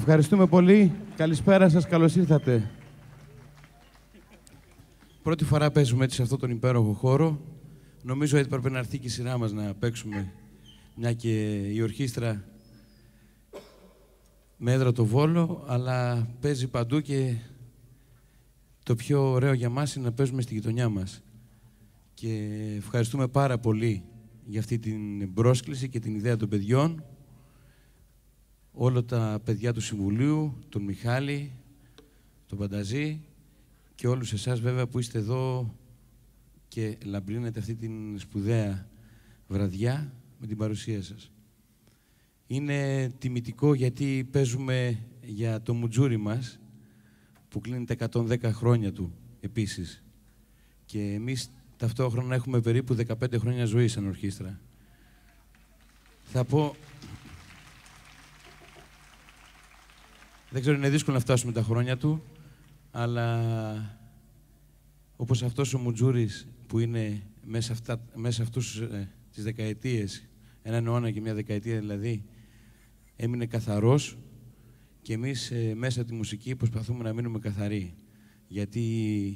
Ευχαριστούμε πολύ. Καλησπέρα σας, καλώς ήρθατε. Πρώτη φορά παίζουμε έτσι σε αυτόν τον υπέροχο χώρο. Νομίζω ότι πρέπει να έρθει και η σειρά μας να παίξουμε, μια και η ορχήστρα με έδρα το Βόλο, αλλά παίζει παντού και το πιο ωραίο για μας είναι να παίζουμε στη γειτονιά μας. Και ευχαριστούμε πάρα πολύ για αυτή την πρόσκληση και την ιδέα των παιδιών. Όλα τα παιδιά του Συμβουλίου, τον Μιχάλη, τον Πανταζή και όλους εσάς βέβαια που είστε εδώ και λαμπρύνετε αυτή την σπουδαία βραδιά με την παρουσία σας. Είναι τιμητικό γιατί παίζουμε για το μουτζούρι μας που κλείνει τα 110 χρόνια του επίσης. Και εμείς ταυτόχρονα έχουμε περίπου 15 χρόνια ζωή σαν ορχήστρα. Θα πω... Δεν ξέρω, είναι δύσκολο να φτάσουμε τα χρόνια του, αλλά όπως αυτός ο μουτζούρις που είναι μέσα αυτούς τις δεκαετίες, έναν αιώνα και μια δεκαετία δηλαδή, έμεινε καθαρός και εμείς μέσα από τη μουσική προσπαθούμε να μείνουμε καθαροί. Γιατί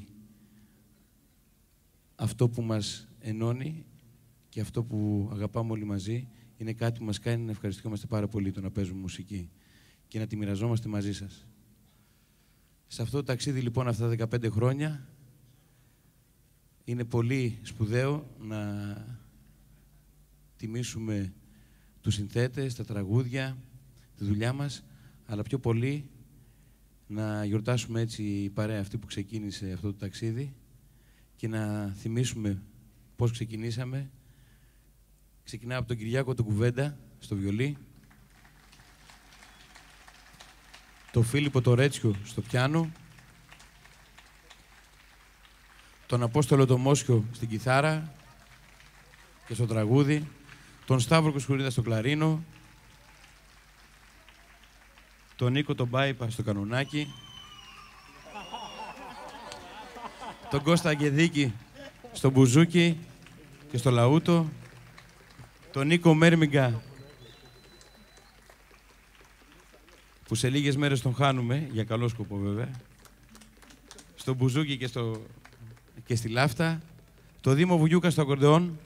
αυτό που μας ενώνει και αυτό που αγαπάμε όλοι μαζί είναι κάτι που μας κάνει να ευχαριστιόμαστε πάρα πολύ το να παίζουμε μουσική και να τη μοιραζόμαστε μαζί σας. Σε αυτό το ταξίδι λοιπόν αυτά τα 15 χρόνια είναι πολύ σπουδαίο να τιμήσουμε τους συνθέτες, τα τραγούδια, τη δουλειά μας, αλλά πιο πολύ να γιορτάσουμε έτσι η παρέα αυτή που ξεκίνησε αυτό το ταξίδι και να θυμίσουμε πώς ξεκινήσαμε. Ξεκινάμε από τον Κυριάκο τον Κουβέντα στο βιολί, τον Φίλιππο το Ρέτσιο στο πιάνο, τον Απόστολο το Μόσχιο στην κιθάρα και στο τραγούδι, τον Σταύρο Κοσκουρίδα στο κλαρίνο, τον Νίκο τον Πάιπα στο κανονάκι, τον Κώστα Αγγεδίκη στο μπουζούκι και στο λαούτο, τον Νίκο Μέρμιγκα που σε λίγες μέρες τον χάνουμε, για καλό σκοπό βέβαια, στο μπουζούκι και στη λάφτα, το Δήμο Βουγιούκα στο ακορντεόν,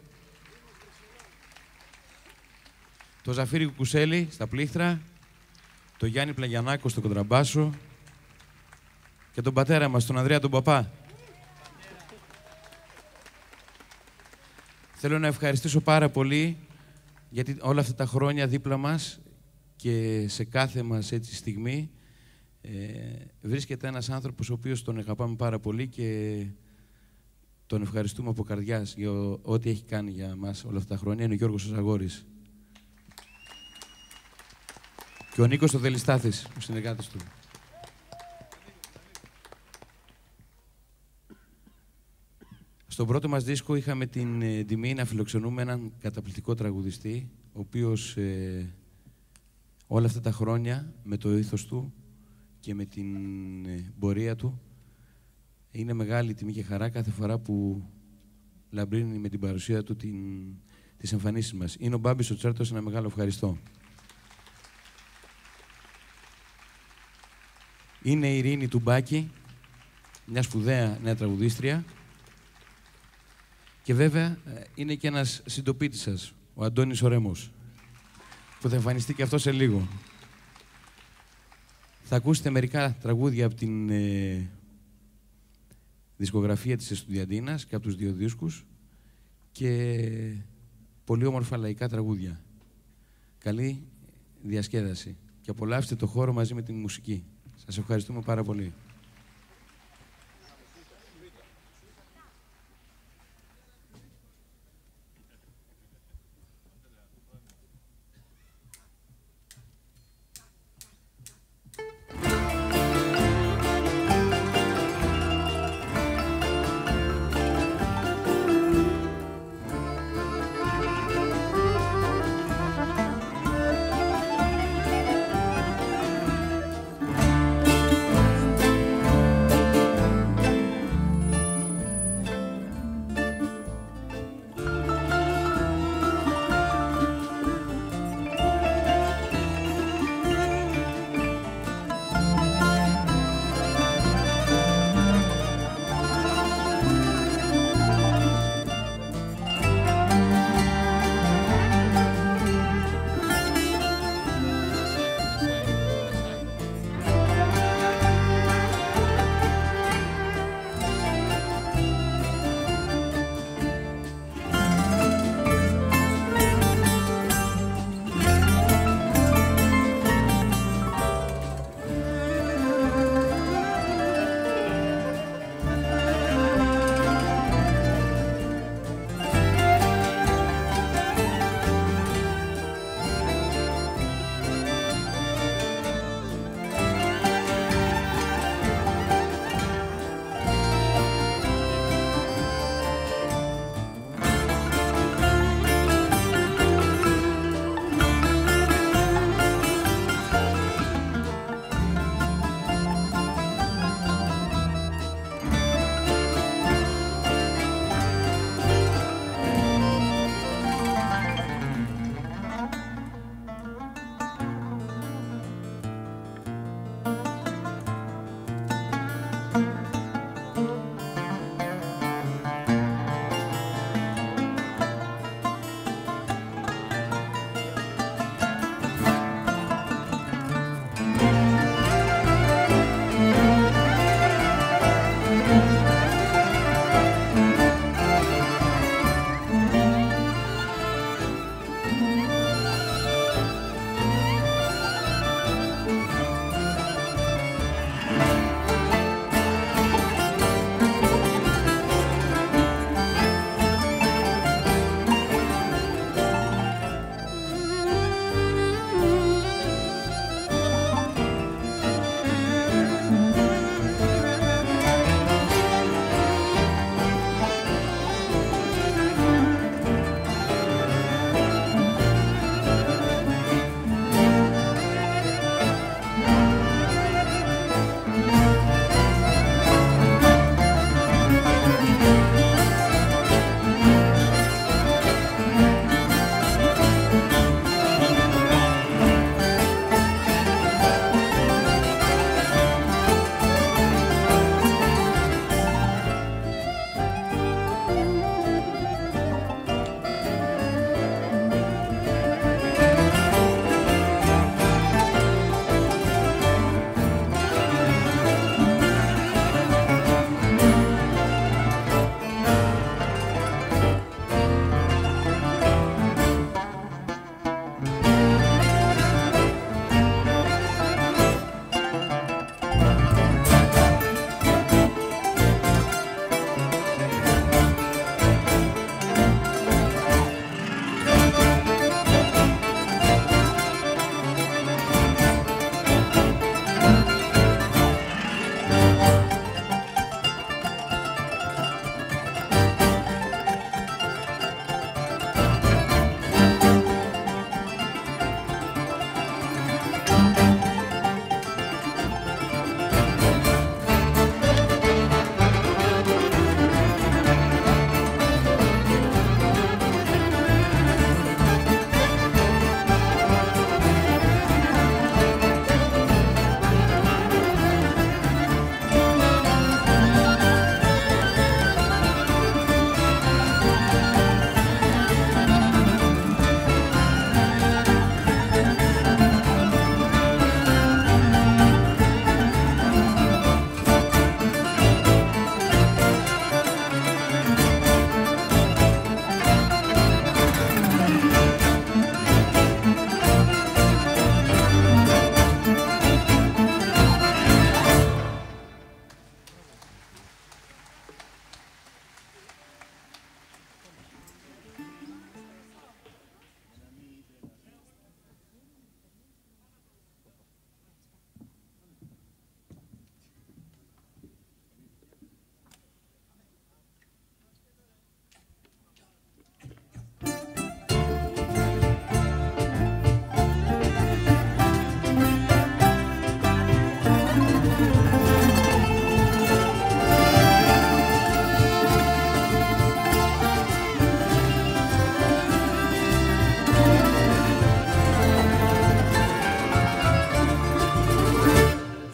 το Ζαφύρι Κουκουσέλη στα πλήχτρα, το Γιάννη Πλαγιανάκο στο κοντραμπάσο και τον πατέρα μας, τον Ανδρέα τον Παπά. Θέλω να ευχαριστήσω πάρα πολύ γιατί όλα αυτά τα χρόνια δίπλα μας και σε κάθε μας έτσι στιγμή βρίσκεται ένας άνθρωπος ο οποίος τον αγαπάμε πάρα πολύ και τον ευχαριστούμε από καρδιάς για ό,τι έχει κάνει για μας όλα αυτά τα χρόνια. Είναι ο Γιώργος Ζαγόρης. Και ο Νίκος ο Δελιστάθης, ο συνεργάτης του. Στον πρώτο μας δίσκο είχαμε την τιμή να φιλοξενούμε έναν καταπληκτικό τραγουδιστή, ο οποίος όλα αυτά τα χρόνια με το ήθος του και με την πορεία του είναι μεγάλη τιμή και χαρά κάθε φορά που λαμπρύνει με την παρουσία του τις εμφανίσεις μας. Είναι ο Μπάμπης ο Τσέρτος, ένα μεγάλο ευχαριστώ. Είναι η Ειρήνη Τουμπάκη, μια σπουδαία νέα τραγουδίστρια. Και βέβαια είναι και ένας συντοπίτης σας, ο Αντώνης ο Ρέμος, που θα εμφανιστεί και αυτό σε λίγο. Θα ακούσετε μερικά τραγούδια από την δισκογραφία της Εστουδιαντίνας και από τους δύο δίσκους και πολύ όμορφα λαϊκά τραγούδια. Καλή διασκέδαση και απολαύστε το χώρο μαζί με την μουσική. Σας ευχαριστούμε πάρα πολύ.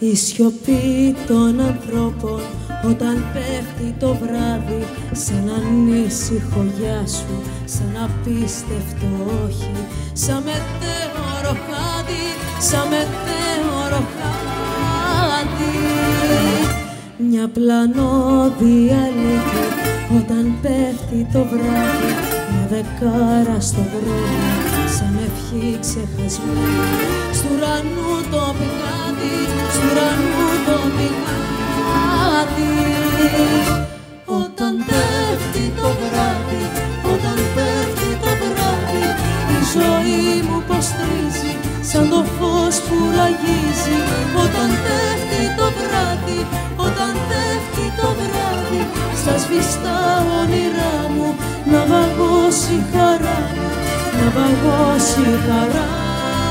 Η σιωπή των ανθρώπων όταν πέφτει το βράδυ, σαν ανήσυχο γεια σου, σαν απίστευτο όχι, σαν μετέωρο χάδι, σαν μετέωρο χάδι. Μια πλανόδια αλήθεια όταν πέφτει το βράδυ, μια δεκάρα στο δρόμο, σαν ευχή ξεχασμένη, στου ουρανού το πηγάδι, στου ουρανού το πηγάδι. Όταν πέφτει το βράδυ, όταν πέφτει το βράδυ, η ζωή μου πως τρίζει, σαν το φως που ραγίζει. Όταν πέφτει το βράδυ, όταν πέφτει το βράδυ, στα σβηστά όνειρά μου να βαγώσει η χαρά μου, να βαγώσει η χαρά μου.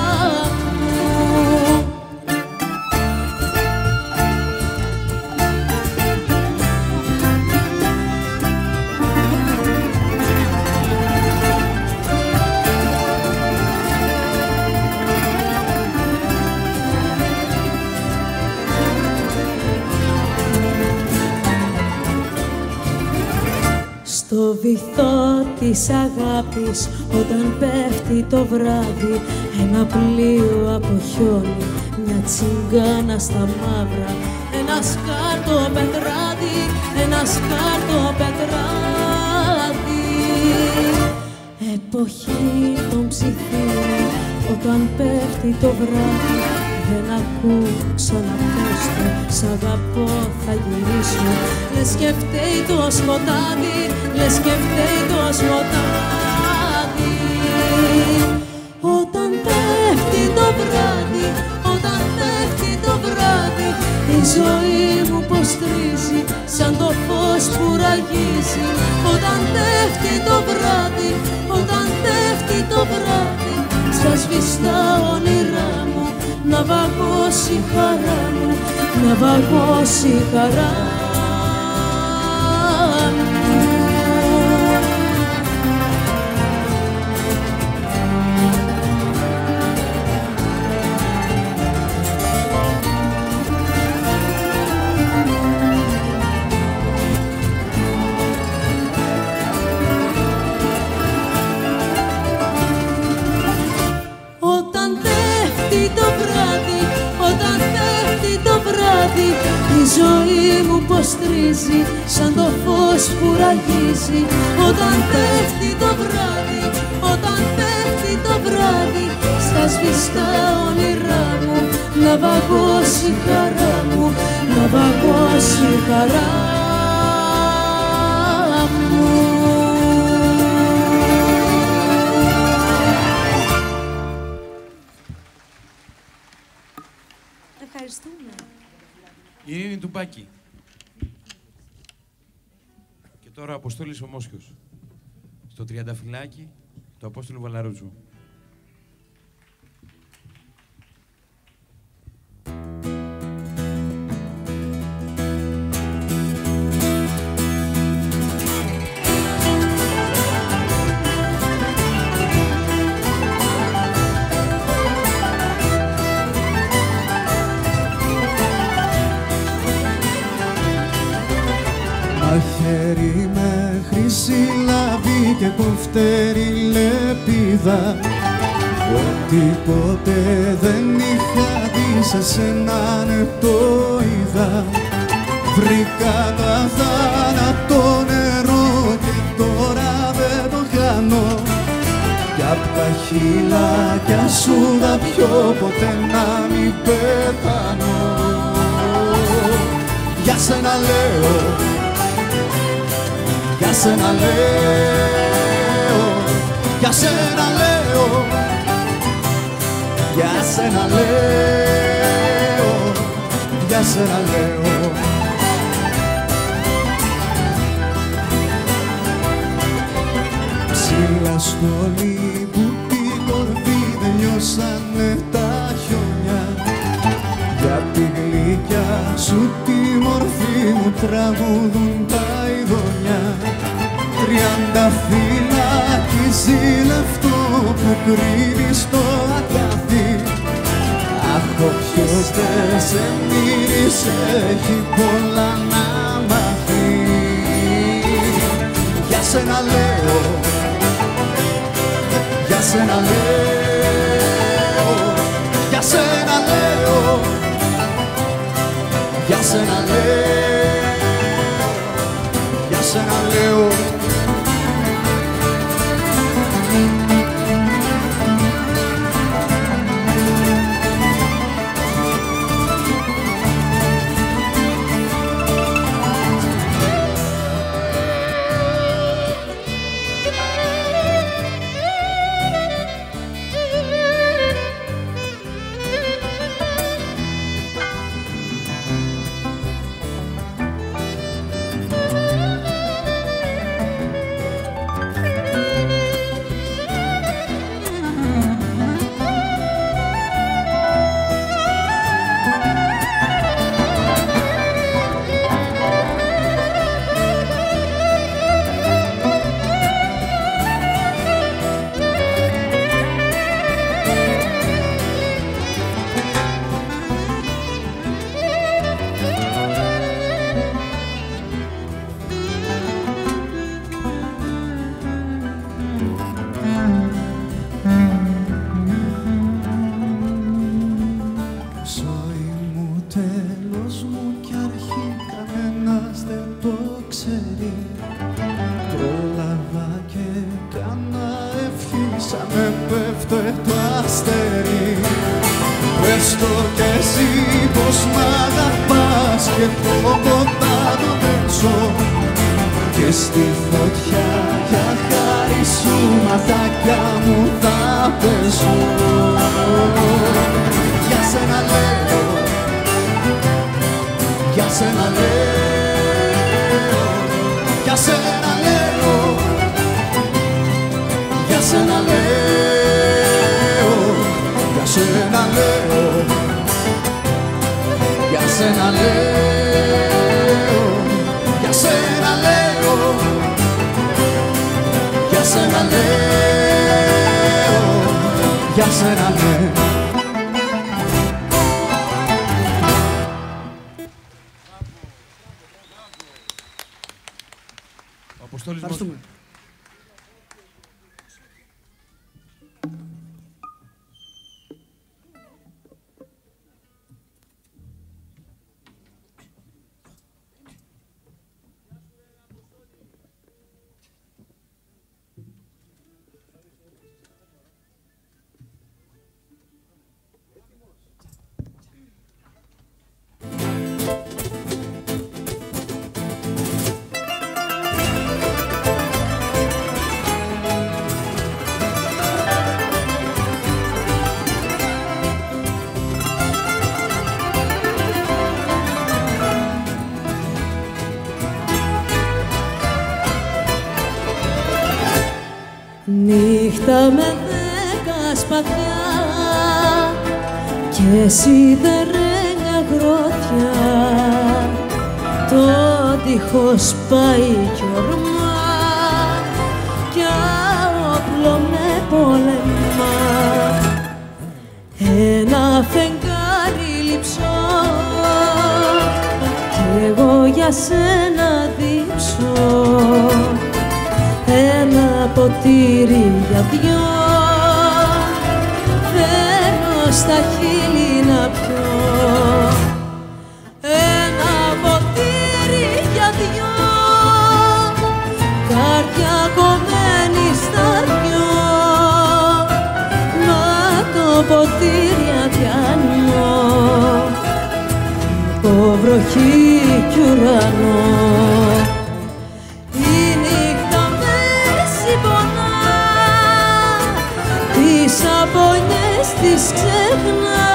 Στο βυθό της αγάπης, όταν πέφτει το βράδυ, ένα πλοίο από χιόνι, μια τσιγκάνα στα μαύρα, ένα σκάρτο πετράδι, ένα σκάρτο πετράδι. Εποχή των ψιθύρων, όταν πέφτει το βράδυ, δεν ακούω ξαναπέστο, σ' αγαπώ θα γυρίσω. Λες και φταίει το σκοτάδι, λες και φταίει το σκοτάδι. Όταν πέφτει το βράδυ, όταν πέφτει το βράδυ, η ζωή μου πως τρίζει, σαν το φως που ραγίζει. Όταν πέφτει το βράδυ, όταν πέφτει το βράδυ, στα σβηστά όνειρά μου να βαγώσει η χαρά μου, να βαγώσει η χαρά μου. Η ζωή μου πως τρίζει, σαν το φως που ραγίζει. Όταν πέφτει το βράδυ, όταν πέφτει το βράδυ, στα σβηστά όνειρά μου να βαγώσει η χαρά μου, να βαγώσει η χαρά μου. Ευχαριστούμε. Ειρήνη Τουμπάκη. Και τώρα ο Αποστόλης ο Μόσχιος. Στο Τριανταφυλάκι του Απόστολου Βαλαρούτσου. Μαχαίρι με χρυσή λαβή και κοφτέρι λεπίδα, ό,τι ποτέ δεν είχα δει σε σένα ναι το είδα. Βρήκα τα θάνατο νερό και τώρα δεν το χάνω, κι απ' τα χείλακια σου θα πιω ποτέ να μην πεθάνω. Για σένα λέω, για σένα λέω, για σένα λέω, για σένα λέω, για σένα λέω. Ψηλά στο λιμπουτί κορφή δεν νιώσανε τα χιόνια, για τη γλυκιά σου τη μορφή μου τραγουδούν τα ειδόνια. 30 φυλακίζει λεφτό που κρύβει στο αγκάθι. Αχ, όποιος ποιος δεν σε μύρισε έχει πολλά να μάθει. Για σένα λέω, για σένα λέω, για σένα λέω, για σένα λέω, για σένα λέω. Νύχτα με 10 σπαθιά και σιδερένια γρότια, το τείχος πάει κι ορμά κι όπλο με πόλεμα. Ένα φεγγάρι λειψώ κι εγώ για σένα δίψω, ένα ποτήρι για δυο φέρνω στα χείλη να πιω. Ένα ποτήρι για δυο, καρδιά κομμένη στα δυο, μα το ποτήρι αδιανό, υπό βροχή κι ουρανό. Τις απονιές τις ξεχνά,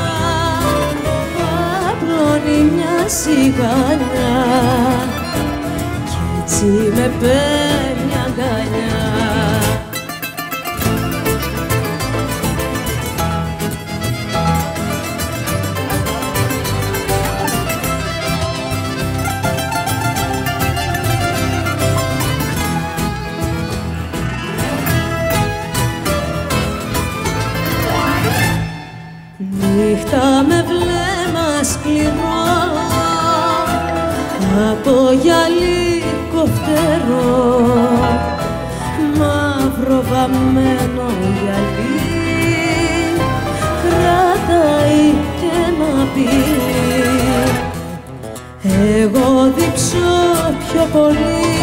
απλώνει μια σιγανιά κι έτσι με παίρνει αγκαλιά. Νύχτα με βλέπει από γυαλί κοφτερό, μαύρο βαμμένο γυαλί, κρατάει και ένα πύλι. Εγώ δείξω πιο πολύ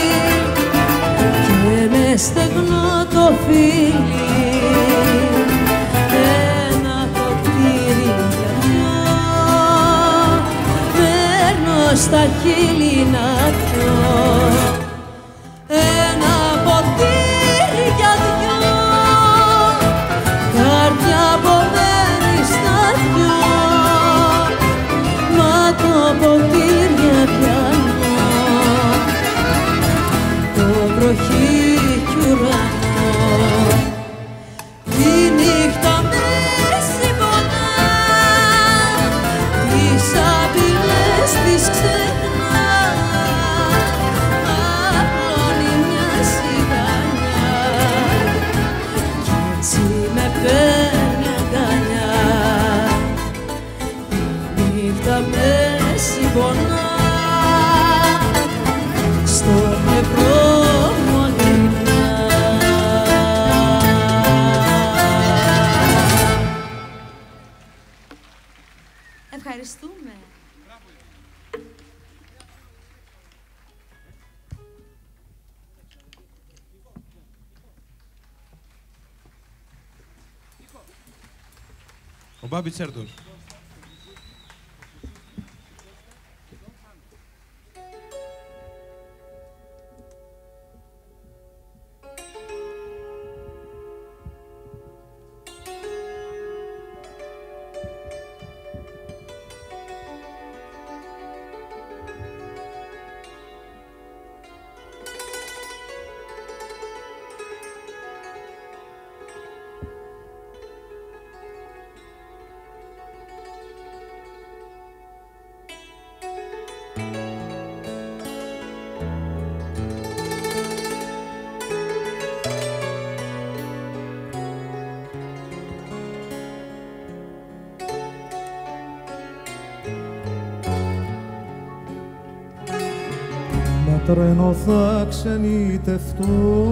και με στεγνό το φίλι, ένα ποτήρι για δυο, παίρνω στα χείλη να πιω. Ένα ποτήρι για δυο, καρδιά πονμένη στα δυο, μα το ποτήρι πιάνω, το βροχή κι ουρανό. Τη νύχτα με συμπονά, τις απειλές της ξεχνά, απλώνει μια σιγανιά κι έτσι με παίρνει αγκαλιά. Τη νύχτα με συμπονά, στο νευρό μου αγρυπνά. Ευχαριστούμε. Ο Μπάμπη Τσέρτος. Τρένο θα ξενιτευτώ,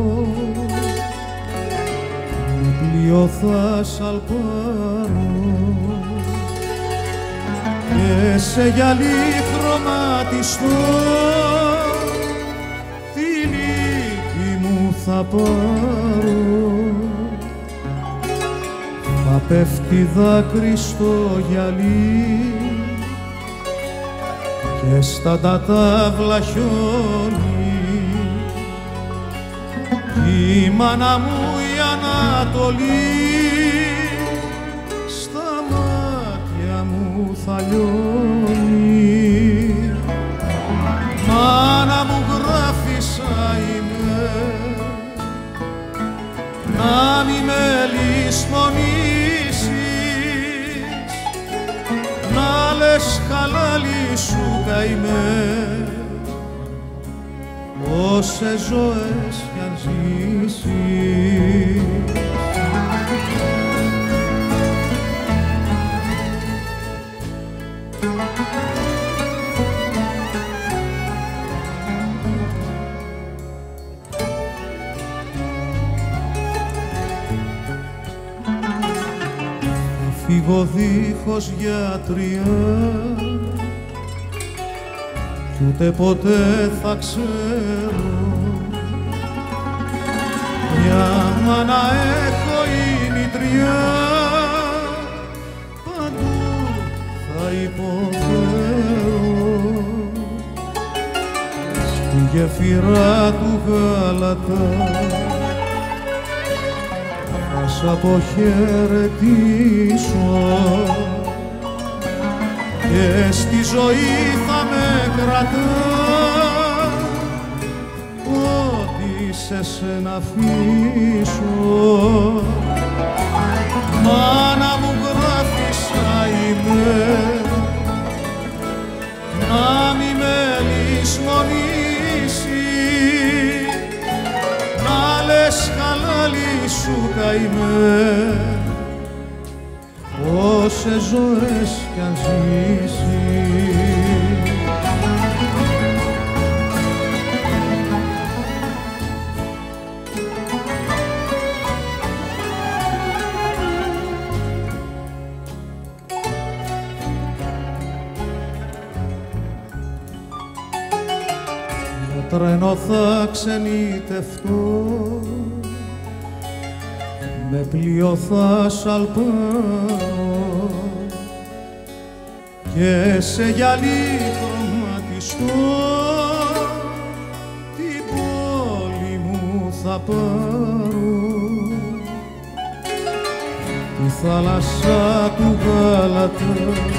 με πλοίο θα σαλπάρω και σε γυαλί χρωματιστό τη λύκη μου θα πάρω. Θα πέφτει δάκρυ στο γυαλί και στα τατάβλα χιόνι, η μάνα μου η Ανατολή στα μάτια μου θα λιώνει. Μάνα μου γράφεις αημέ, να μη με λησμονήσεις, να λες χαλάλι σου καημέ, όσες ζωές κι αν ζήσεις. Θα φύγω δίχως γιατριά κι ούτε ποτέ θα ξέρω, μια μάνα έχω η μητριά, παντού θα υποφέρω. Στη γεφυρά του Γάλατα θα σ' αποχαιρετήσω και στη ζωή θα με κρατά, ό,τι σε σένα αφήσω. Μάνα μου γράφεις αημέ, να μη με λησμονήσεις, να λες χαλάλι σου καημέ, όσες ζωές κι αν ζήσεις. τρένο θα ξενιτευτώ, με πλοίο θα σαλπάρω και σε γυαλί χρωματιστώ την πόλη μου θα πάρω, τη θάλασσα του Γάλατα,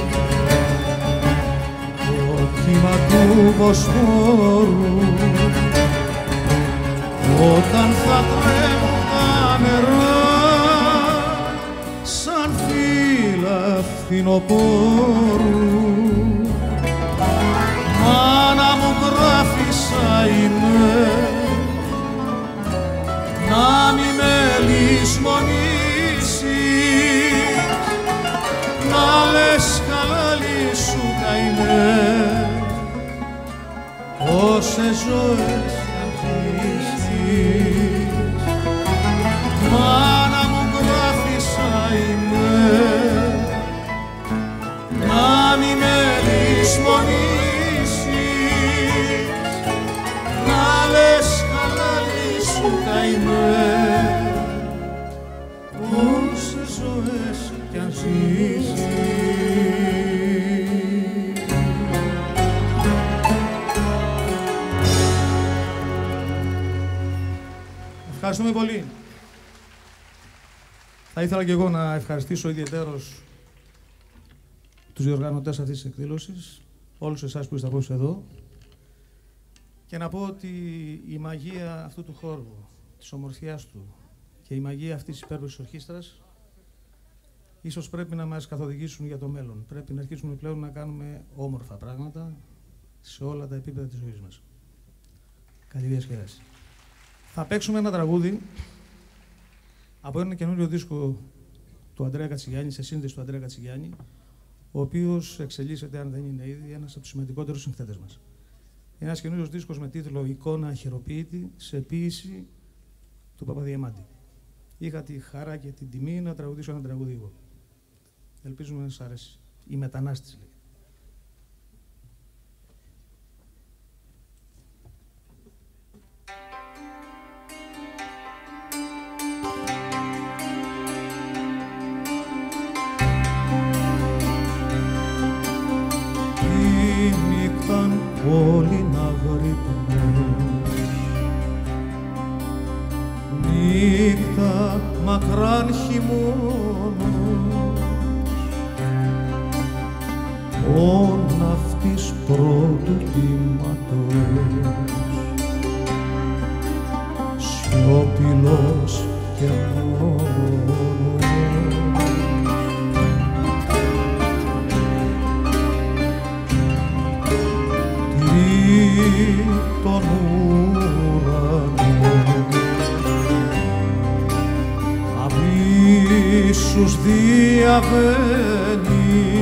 το κύμα του Βοσπόρου, όταν θα τρέμουν τα νερά σαν φύλλα φθινοπόρου. Μάνα μου γράφησα είμαι, να μη με λησμονήσεις, να λες χαλάλι σου καημέ, όσες ζωές αρχίσεις. Μάνα μου γράφησα είμαι, να μη με λησμονήσεις, να λες χαλάλι σου καημέ, όσες ζωές κι αν ζήσεις. Ευχαριστούμε πολύ. Θα ήθελα και εγώ να ευχαριστήσω ιδιαιτέρως τους διοργανωτές αυτής της εκδήλωσης, όλους εσάς που είστε απόψε εδώ, και να πω ότι η μαγεία αυτού του χώρου, της ομορφιάς του και η μαγεία αυτής της υπέροχης ορχήστρας ίσως πρέπει να μας καθοδηγήσουν για το μέλλον. Πρέπει να αρχίσουμε πλέον να κάνουμε όμορφα πράγματα σε όλα τα επίπεδα της ζωής μας. Καλή διασκέδαση. Θα παίξουμε ένα τραγούδι από ένα καινούριο δίσκο του Αντρέα Κατσιγιάννη, σε σύνδεση του Αντρέα Κατσιγιάννη, ο οποίος εξελίσσεται, αν δεν είναι ήδη, ένας από τους σημαντικότερους συνθέτες μας. Ένας καινούριος δίσκος με τίτλο «Εικόνα αχεροποίητη» σε ποίηση του Παπαδιαμάντη. Είχα τη χαρά και την τιμή να τραγουδήσω ένα τραγούδι εγώ. Ελπίζουμε να σας αρέσει. «Η Μετανάστης» λέει. Όλοι να γρυπνός, νύχτα μακράν χειμώνος, ο ναυτής πρώτου κύματος, σιωπηλός και μόνος. Τον ουρανό αβύσσους διαβαίνει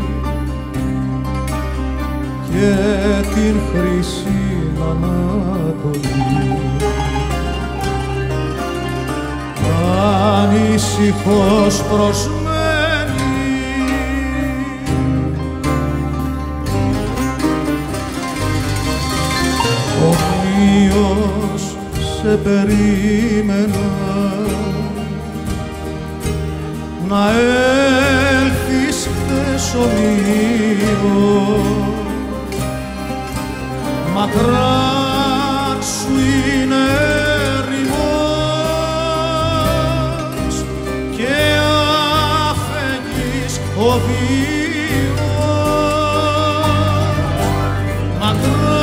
και την χρυσή Ανατολή ανήσυχος προσμένει. Ομοίως σε περίμενα να έλθεις χθες ομοίως, μακράν σου είναι ερημός και αφεγγείς ο βίος, μακράν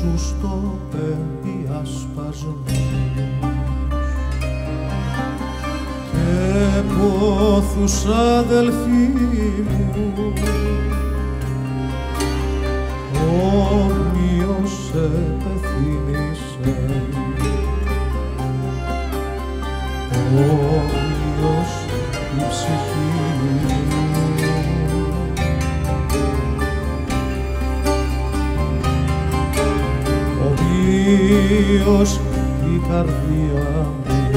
σου στο πεδιασπασμός και πόθους αδελφοί μου όμοιος σε πεθύμησε όμοιος η ψυχή ομοίως η καρδιά μου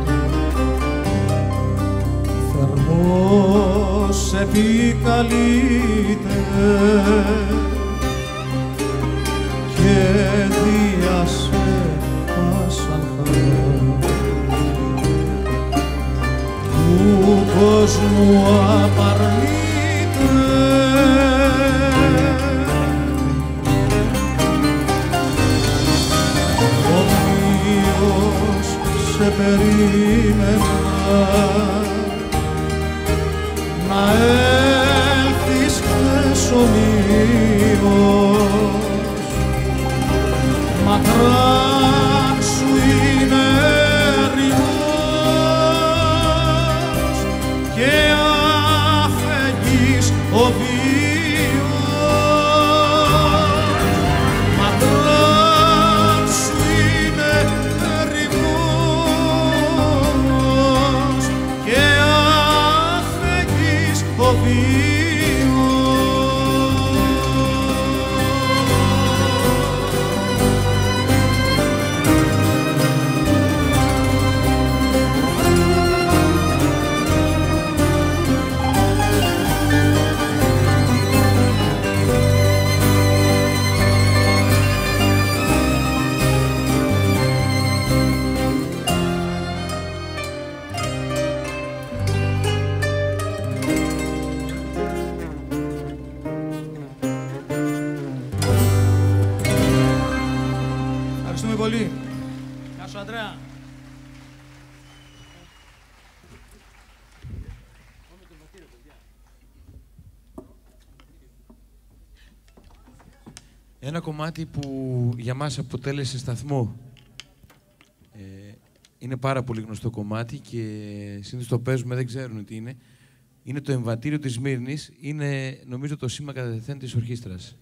θερμός επικαλείται και διασέπασαν χαρά του κόσμου απαρνείται ομοίως σε περίμενα να έλθεις χθες ομοίως μακράν σου είναι ρημός και αφεγγείς ο βίος μακράν σου είναι ρημός και αφεγγείς ο βίος. Πολύ. Γεια σου, Αντρέα. Ένα κομμάτι που για μας αποτέλεσε σταθμό. Είναι πάρα πολύ γνωστό κομμάτι και συνήθως το παίζουμε, δεν ξέρουν τι είναι. Είναι το εμβατήριο της Σμύρνης. Είναι, νομίζω, το σήμα κατά τεθέν της ορχήστρας.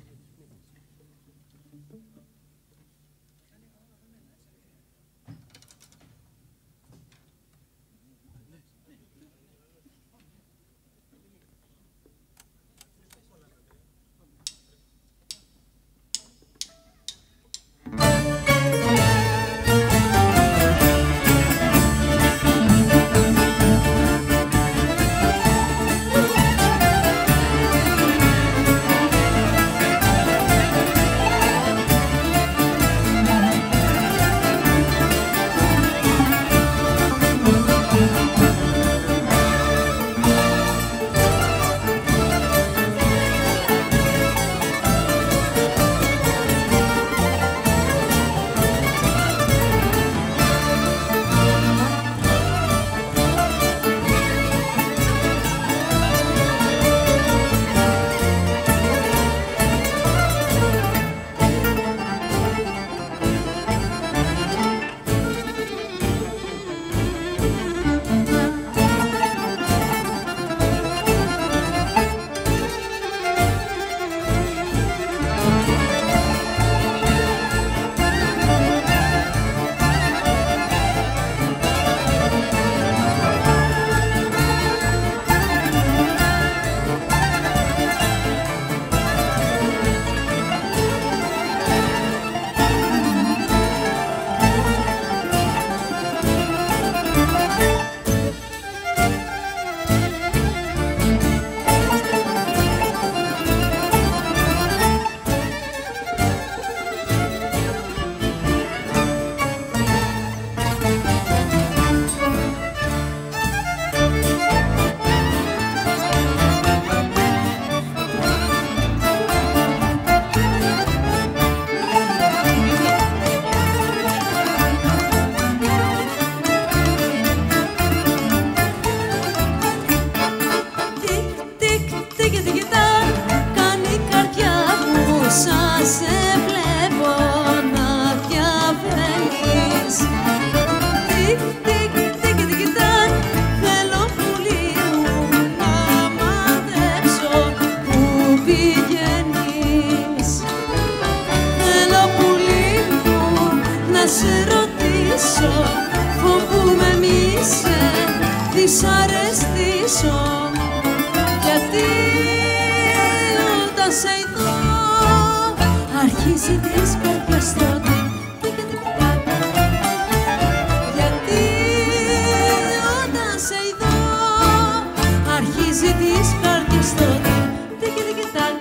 όταν σε ειδώ αρχίζει της καρδιάς το τικ-τικ-τακ. Γιατί όταν σε ειδώ αρχίζει της καρδιάς το τικ-τικ-τακ.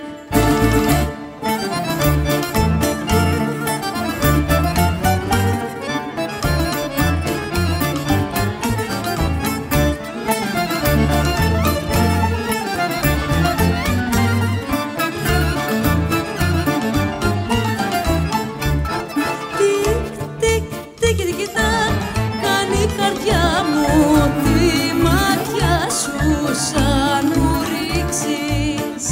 Σαν μου ρίξεις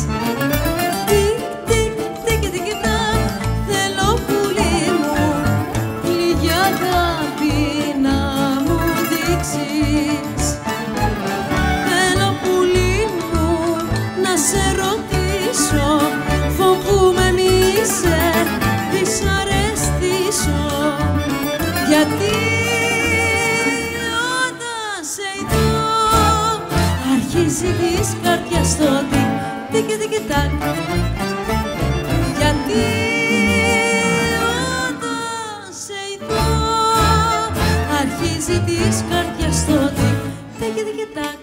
τικ-τικ-τικ-τικ-τικ-τακ, θέλω πουλί μου λίγη αγάπη να μου δείξεις. Θέλω πουλί μου να σε ρωτήσω, φοβούμαι μη σε δυσαρεστήσω. Γιατί αρχίζει της καρδιάς το τικ-τικ-τακ. Γιατί όταν σε ειδώ αρχίζει της καρδιάς το τικ-τικ-τακ.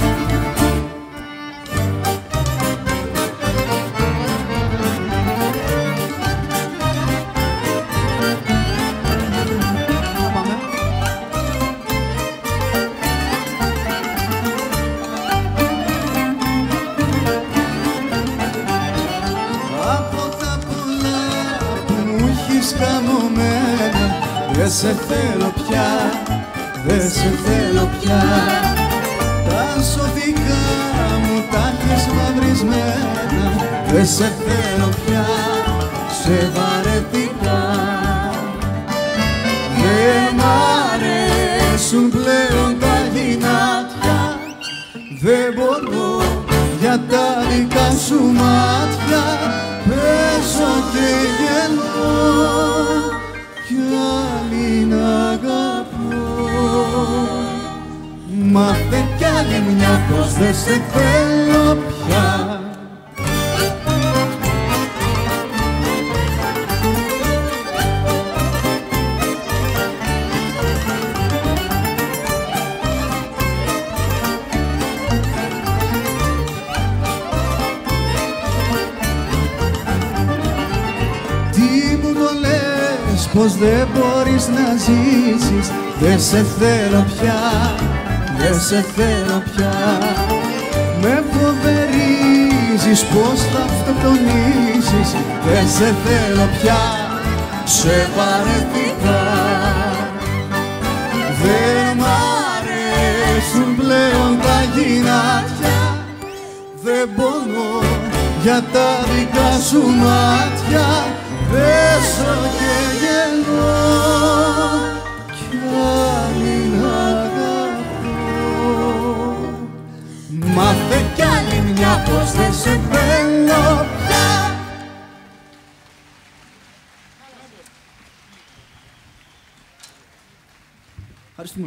Δεν σε θέλω πια, δεν σε θέλω πια. Τα σωδικά μου τα έχεις μαυρισμένα. Δεν σε θέλω πια, σε βαρεθήκα. Δεν μ' αρέσουν πλέον τα γυνάτια. Δεν μπορώ για τα δικά σου μάτια. Παίζω και γελώ κι άλλη να αγαπώ. Μάθε κι άλλη μια πως δεν σε θέλω πια. Πως δεν μπορείς να ζήσεις. Δεν σε θέλω πια, δεν σε θέλω πια. Με φοβερίζεις πως θα αυτοκτονήσεις. Δεν σε θέλω πια, σε βαρεθήκα. Δεν μ' αρέσουν πλέον τα γυνάτια. Δεν μπορώ για τα δικά σου μάτια. Παίζω και γελώ κι άλλη να αγαπώ. Μάθε κι άλλη μια πως δεν σε θέλω πια. Ευχαριστούμε.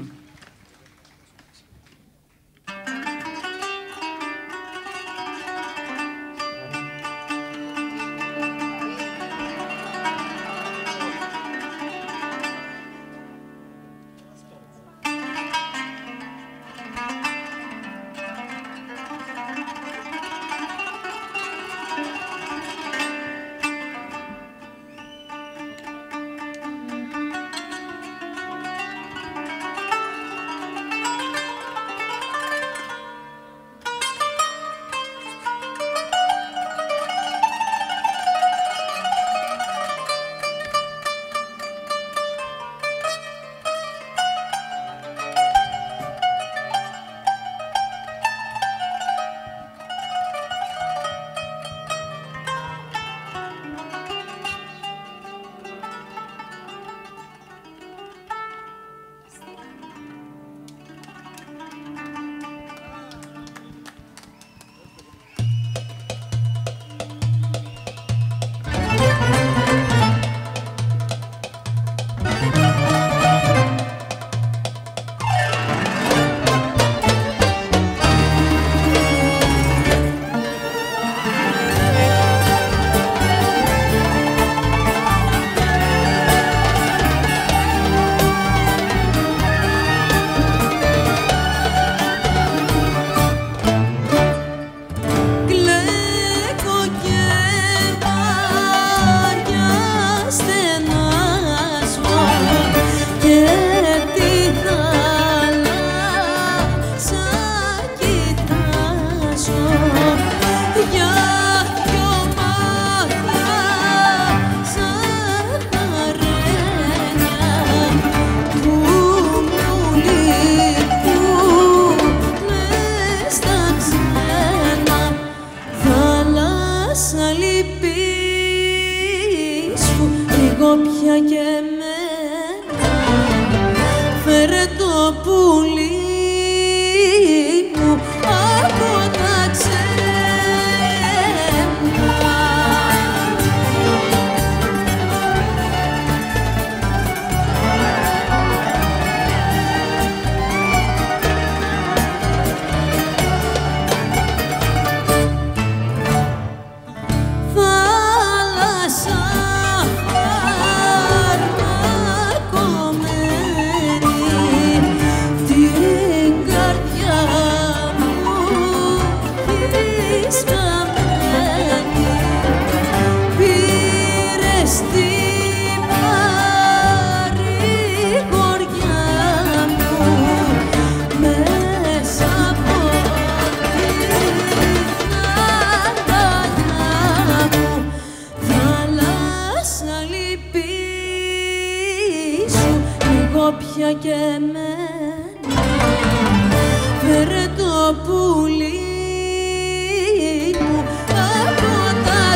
λυπήσου λίγο πια και εμένα. Φέρε το πουλί μου από τα ξένα. Πια και εμένα, φέρε το πουλί μου από τα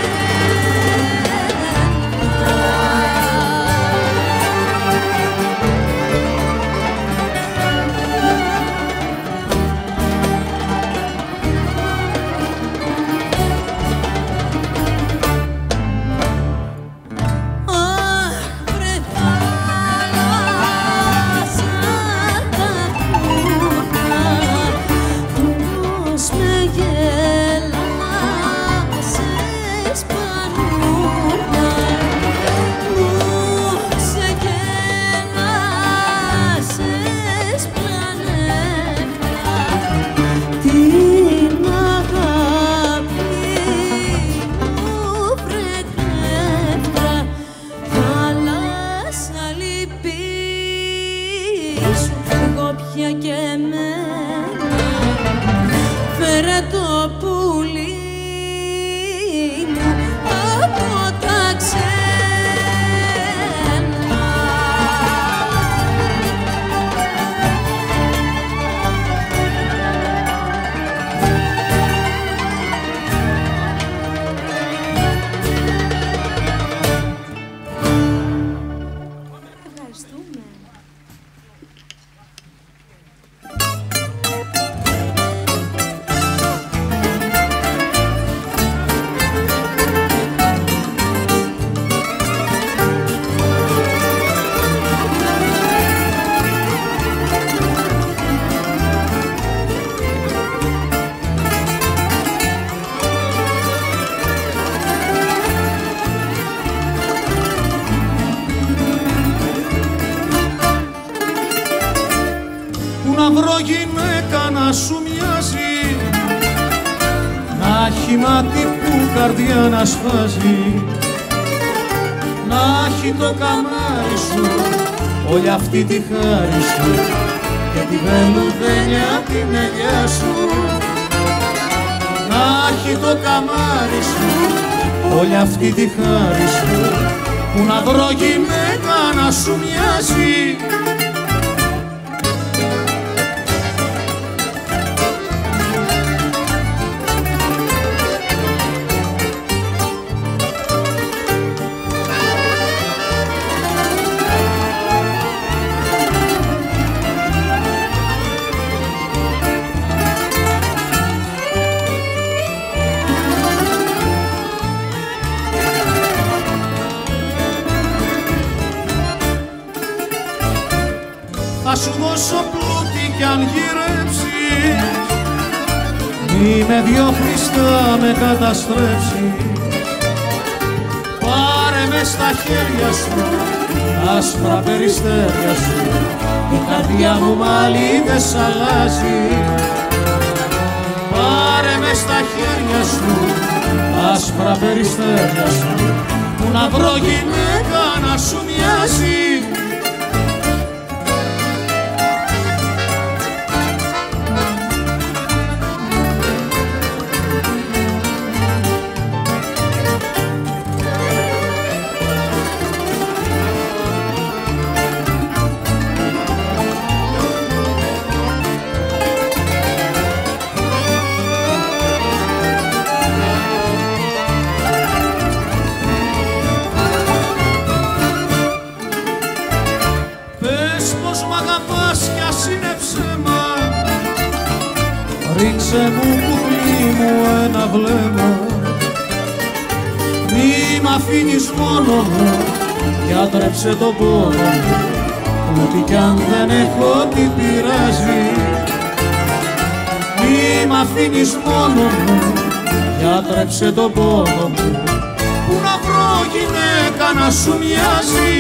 καρδιά να σφάζει, να έχει το καμάρι σου όλη αυτή τη χάρη σου και τη βελουδένια την ελιά σου. Να έχει το καμάρι σου όλη αυτή τη χάρη σου, που να βρω γυναίκα να σου μοιάζει. Θα σου δώσω πλούτη κι αν γυρέψεις, μη με δυο Χριστά με καταστρέψεις. Πάρε με στα χέρια σου άσπρα περιστέρια σου, η καρδιά μου μάλι δεν σ' αλλάζει. Πάρε με στα χέρια σου άσπρα περιστέρια σου, που να βρω γυναίκα να σου μοιάζει. Δώσε μου κουκλί μου ένα βλέμμα, μη μ' αφήνεις μόνο μου, γιατρέψε τον πόνο μου, ό,τι κι αν δεν έχω τι πειράζει. Μη μ' αφήνεις μόνο μου, γιατρέψε τον πόνο μου, που να βρω γυναίκα να σου μοιάζει.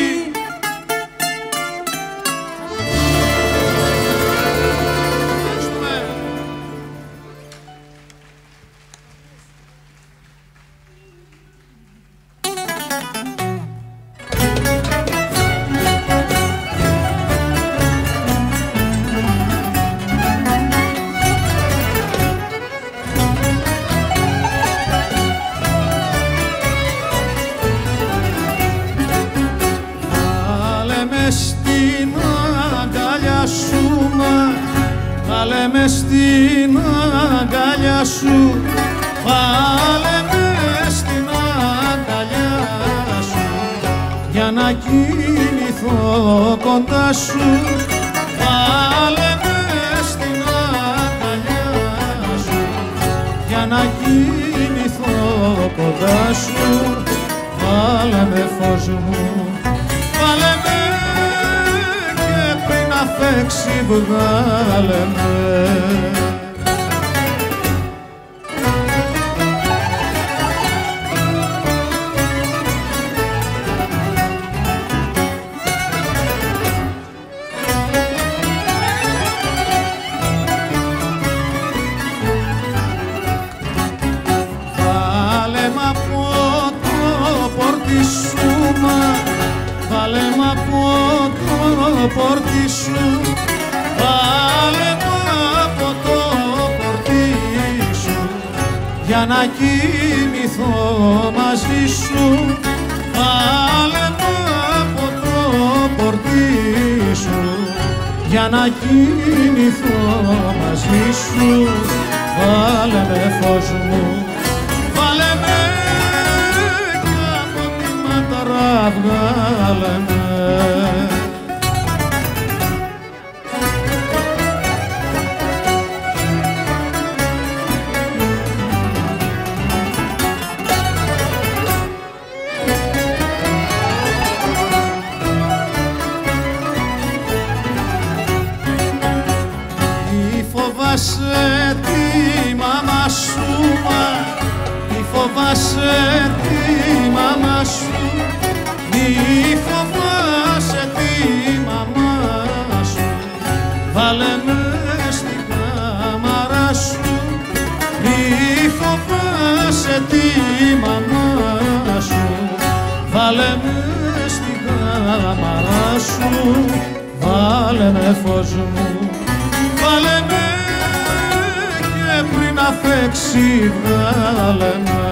Βάλε με στην αγκαλιά σου, βάλε με στην αγκαλιά σου, για να κοιμηθώ κοντά σου. Βάλε με στην αγκαλιά σου, για να κοιμηθώ κοντά σου. Βάλε με φως μου, βάλε με και πριν να φέξει βγάλε με. Βάλε μ' από το πόρτι σου, βάλε μ' από το πόρτι σου, για να κοιμηθώ μαζί σου. Βάλε μ' από το πόρτι σου, για να κοιμηθώ μαζί σου. Βάλε με φως μου, βάλε με βγάλε με. Μη φοβάσαι τη μαμά σου, μη φοβάσαι τη μαμά σου, μη φοβάσαι τη μαμά σου. Βάλε με στην κάμαρα σου, μη φοβάσαι τη μαμά σου. Βάλε με στην κάμαρα σου, βάλε με φως μου, βάλε με και πριν να φέξει βγάλε με.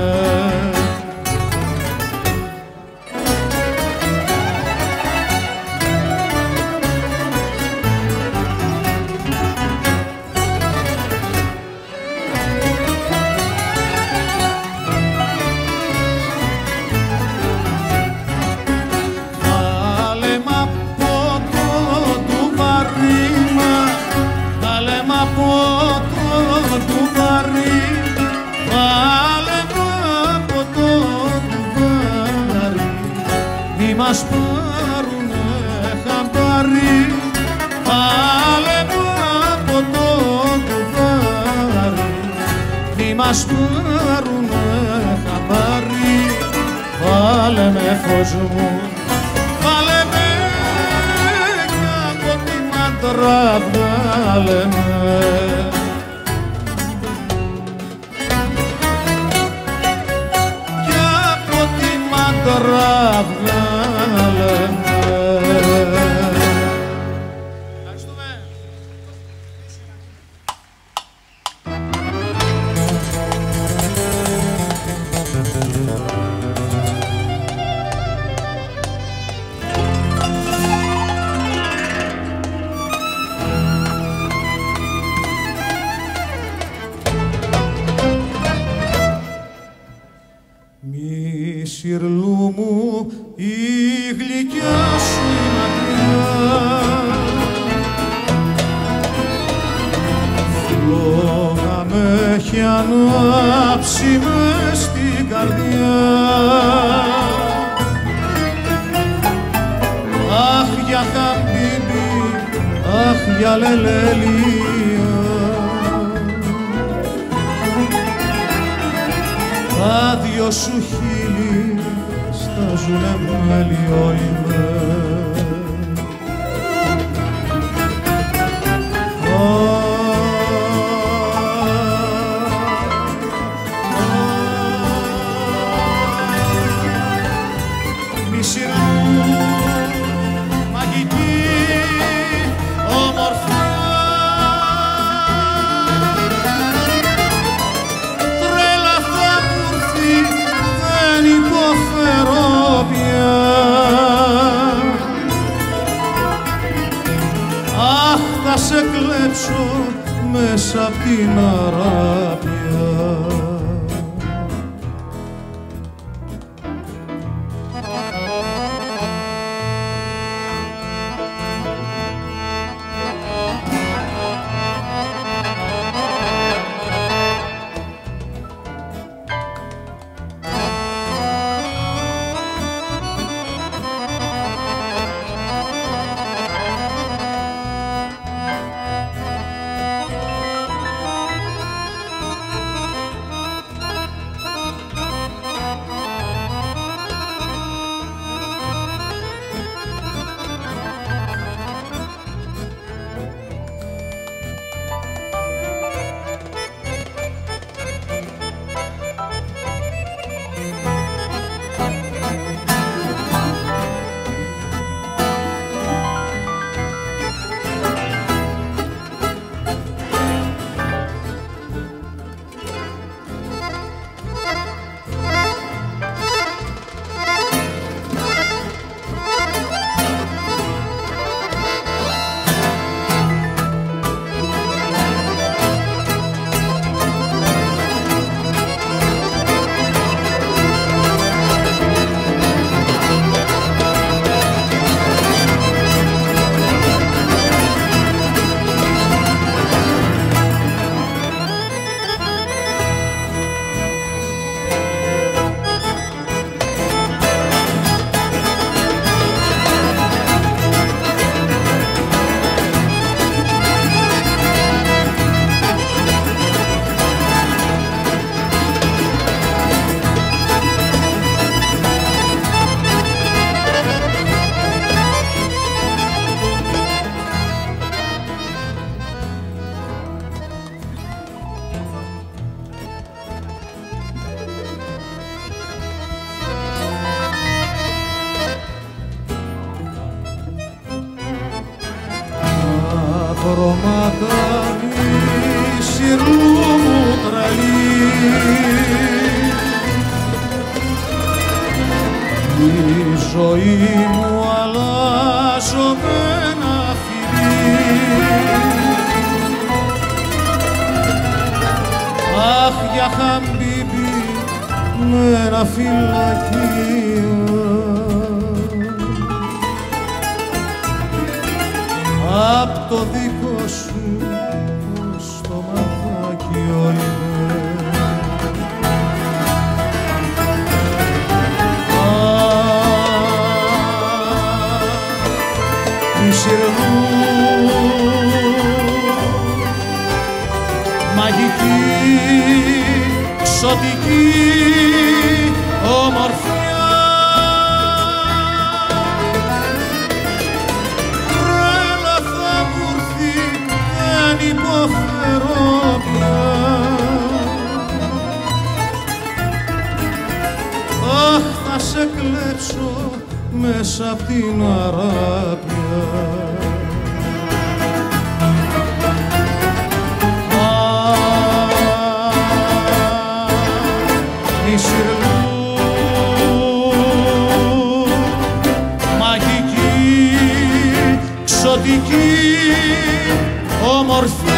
Μας πάρουνε χαμπάρι, βάλε από το κουβάρι. Μη μας πάρουνε χαμπάρι, βάλε με φως μου, βάλε με κι από τη μάντρα βγάλε με. Κι από τη μάντρα βγάλε με. Μη σιρλού μου η γλυκιά σου η μακριά, φλόγα με ανάψει μες στην καρδιά. Αχ για χαμπίμπι, αχ για λελέλια, τα δυο σου χείλη στάζουνε μέλιο. Σε κλέψω μέσα απ' την αράπια. χρώματα μισηρού μου τραλή. Η ζωή μου αλλάζω με ένα φιλί. Αχ, για χαμπίμπι με ένα φυλακείο. Απ' το δικό σου το στομαχάκιο είναι. Μισηρού μαγική, ξωτική ομορφιά. Υποφέρω πια. Αχ, θα σε κλέψω μέσα απ' την αράπια. Μισηρού μαγική, ξωτική ομορφιά.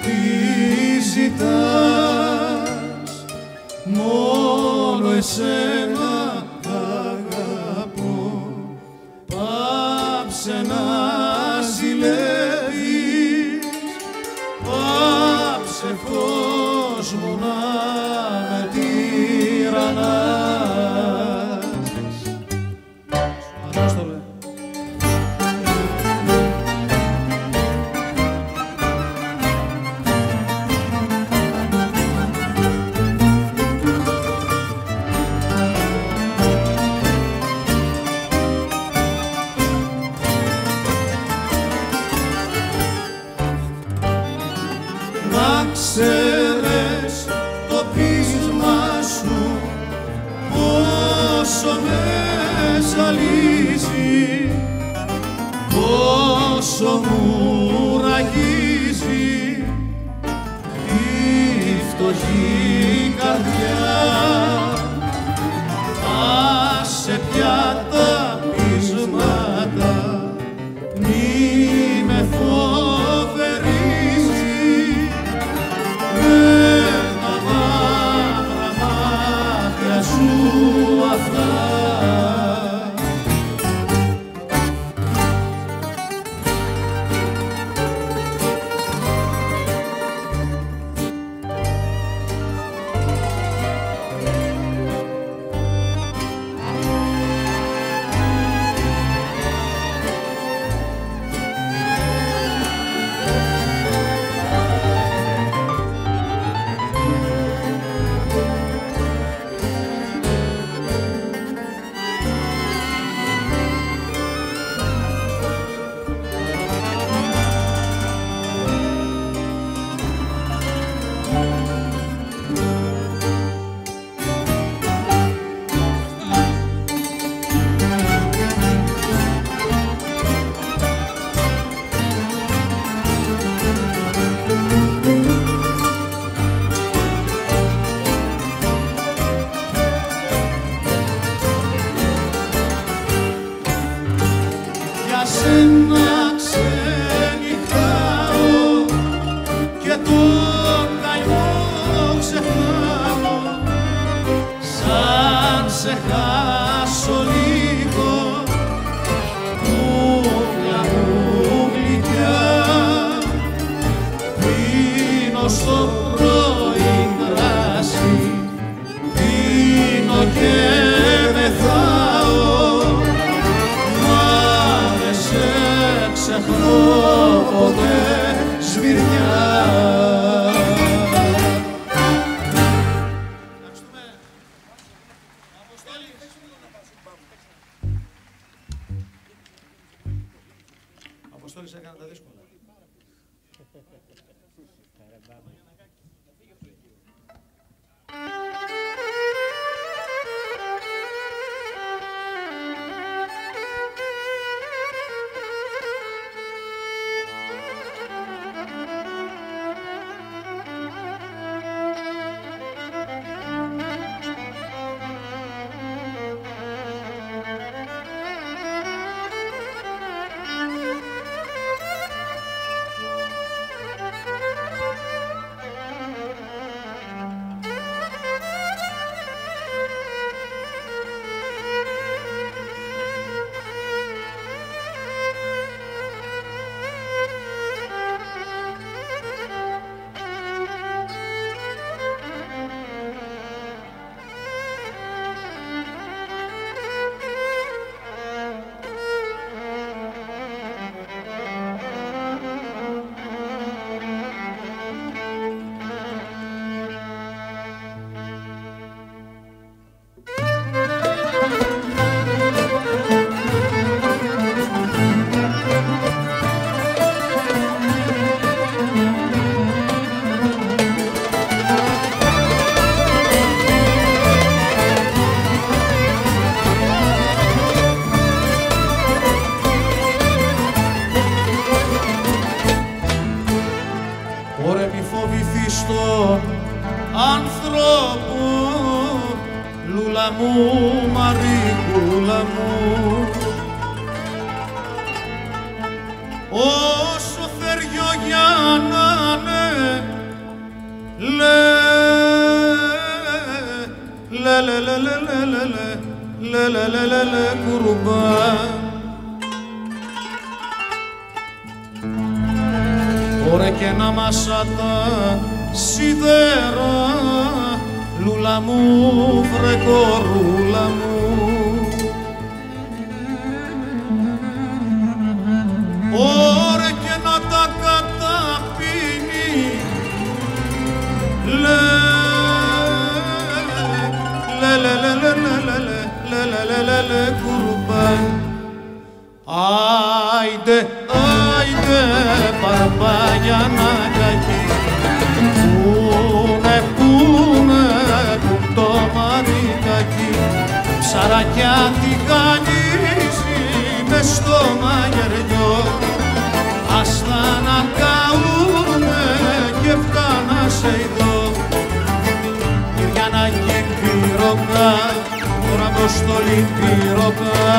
τι ζητάς, μόνο εσένα αγαπώ. Πάψε να ζηλεύεις, πάψε φως μου να με τυραννάς. Ξέρες το πείσμα σου πόσο με ζαλίζει, πόσο μου ραγίζει η φτωχή καρδιά. Άσε πια τα πείσματα, μη με φοβερίζει τα μαύρα μάτια σου αυτά. Σένα ξενυχτάω και τον καημό ξεχνάω. Σαν σε χάσω λίγο, κούκλα μου γλυκιά, πίνω στο πρωί κράσι, πίνω και μεθάω. Ξεχνώ ποτέ σβηριά. Αποστόλης έκανε τα δύσκολα. ανθρώπου, λούλα μου, μαρικούλα μου, όσο θεριό για να είναι, Κουρουμπά. Ωραία και να μασάτα σιδέρα, λούλα μου, βρε κορούλα μου. Ωραία και να τα καταπίνει, λε κουρουμπά. Άιντε, άιντε Παρπαγιανάκακι, πούνε, πούνε, που το μαρίκακι, ψαρακιά τηγανίζει μες στο μαγεριό, άστα να καούνε και φτάνα σε ειδώ. Κυριανάκη πυροκά, τώρα Αποστολή πυροκά.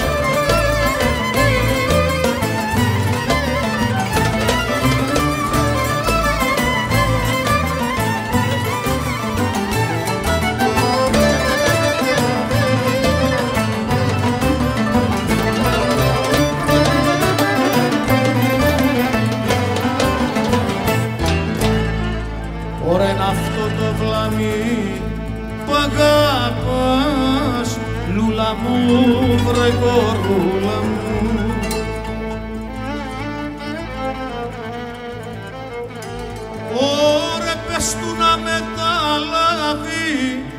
Ωραίν' αυτό το βλαμί που αγαπάς, λούλα μου, βρε κορούλα μου. Ωρε πες του να μεταλάβει,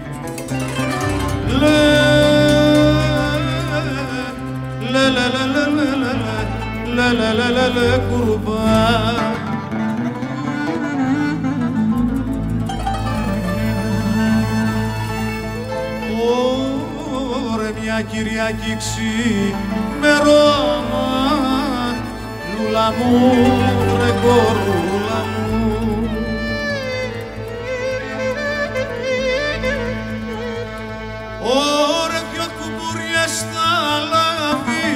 λε κουρουμπά. Μια Κυριακή ξημερώμα, λούλα μου, βρε κορούλα μου. Ωρε δυο κουμπούριες στα λάβη,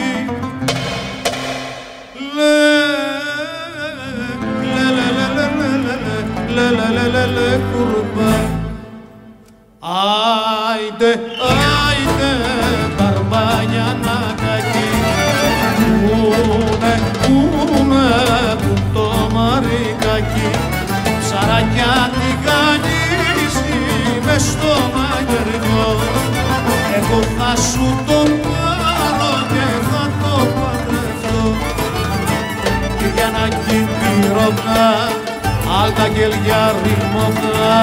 λε κουρουμπά. Άιντε, άιντε Παρπαγιανάκακι, πούνε, πούνε, που το μαρίκακι, ψαρακιά τηγανίζει μες στο μαγεριό. Εγώ θα σου το πάρω και θα το παντρευτώ. Κυριανάκη πυροκά, alta γελιά ρημωκά.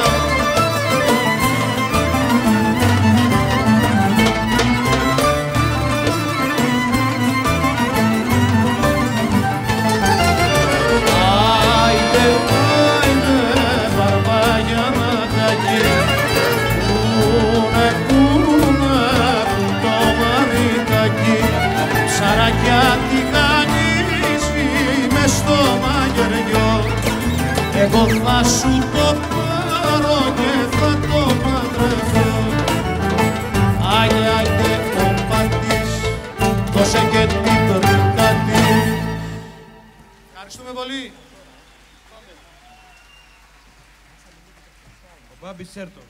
Ψαρακιά τηγανίζει μες στο μαγεριό. Εγώ θα σου το πάρω και θα το παντρευτώ. Άιντε, άιντε ο πατής, δώσε και την τρίκα της. Ευχαριστούμε πολύ. Ο Μπάμπης Σέρτος.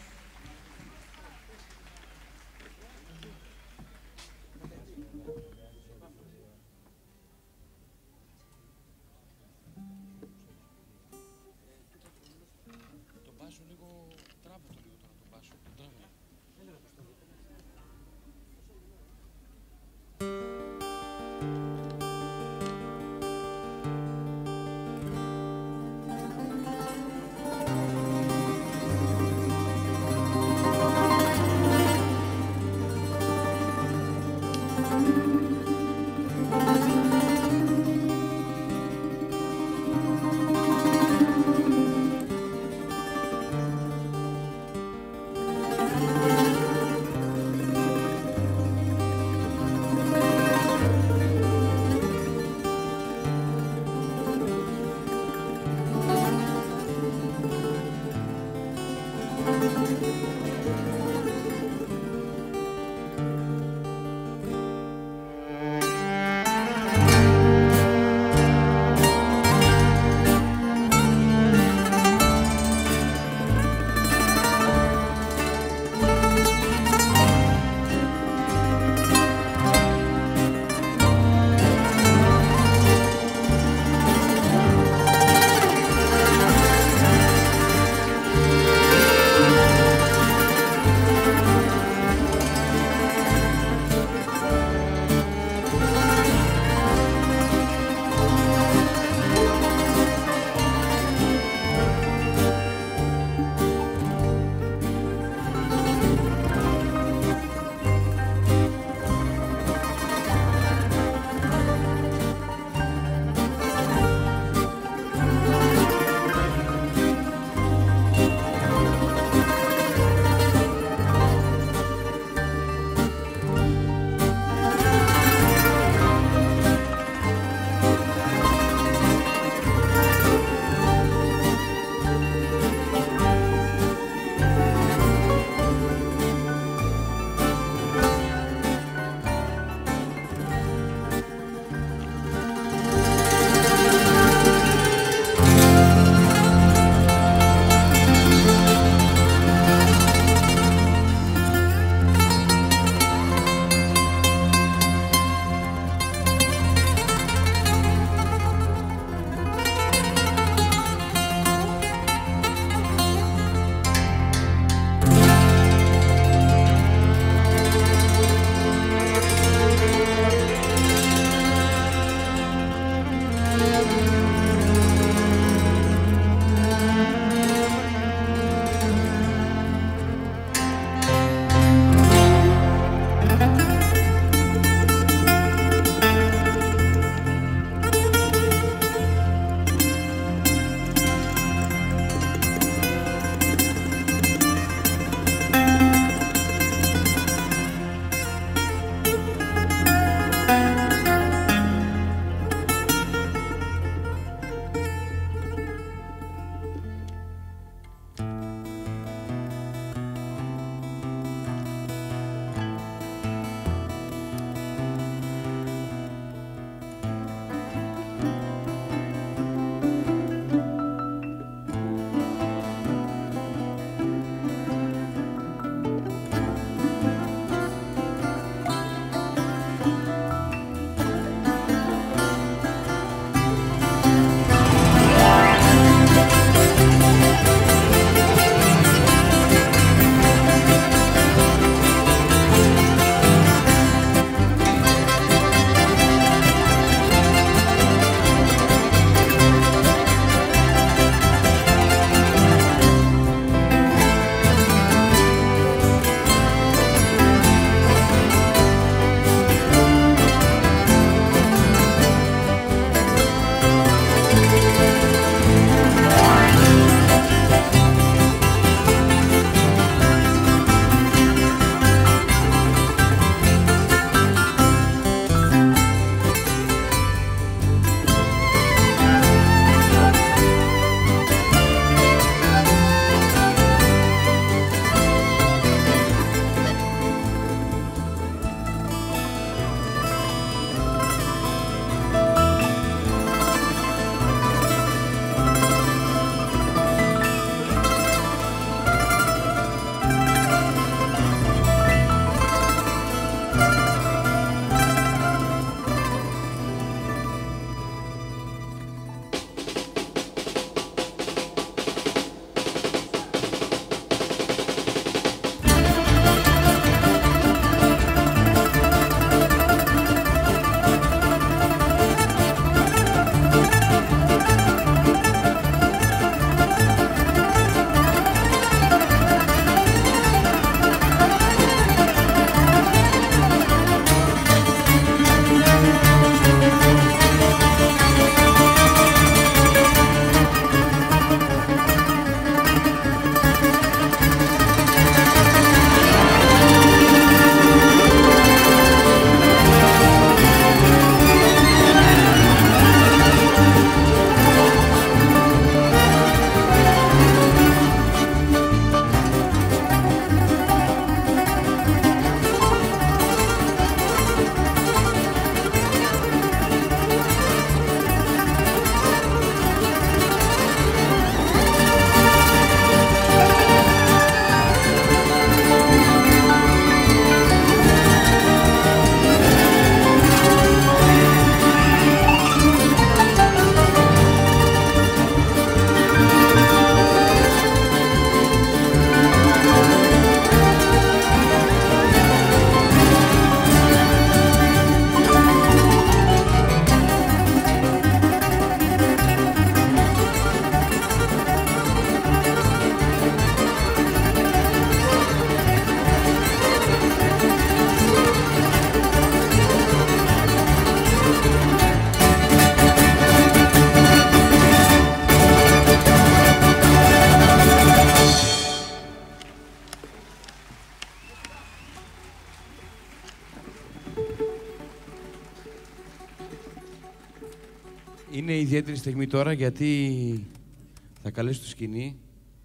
Είναι ιδιαίτερη στιγμή τώρα γιατί θα καλέσω στο σκηνή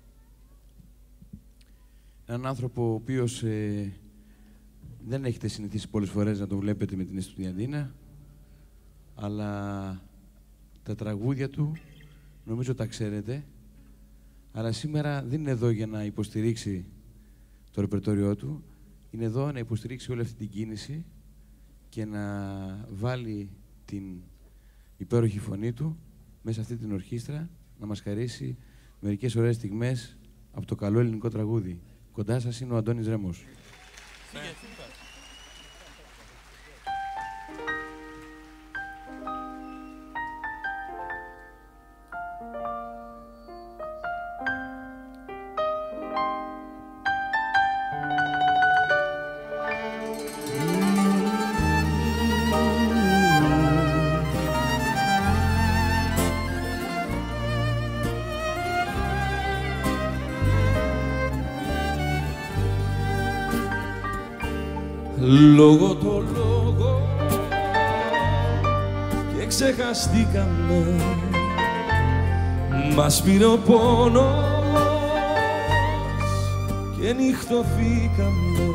έναν άνθρωπο ο οποίος δεν έχετε συνηθίσει πολλές φορές να τον βλέπετε με την Εστουδιαντίνα, αλλά τα τραγούδια του νομίζω τα ξέρετε, αλλά σήμερα δεν είναι εδώ για να υποστηρίξει το ρεπερτόριό του, είναι εδώ να υποστηρίξει όλη αυτή την κίνηση και να βάλει την υπέροχη φωνή του μέσα αυτή την ορχήστρα να μας χαρίσει μερικές ωραίες στιγμές από το καλό ελληνικό τραγούδι. Κοντά σας είναι ο Αντώνης Ρέμος. Λόγω το λόγο και ξεχαστήκαμε, μας πήρε ο πόνος και νυχτωθήκαμε.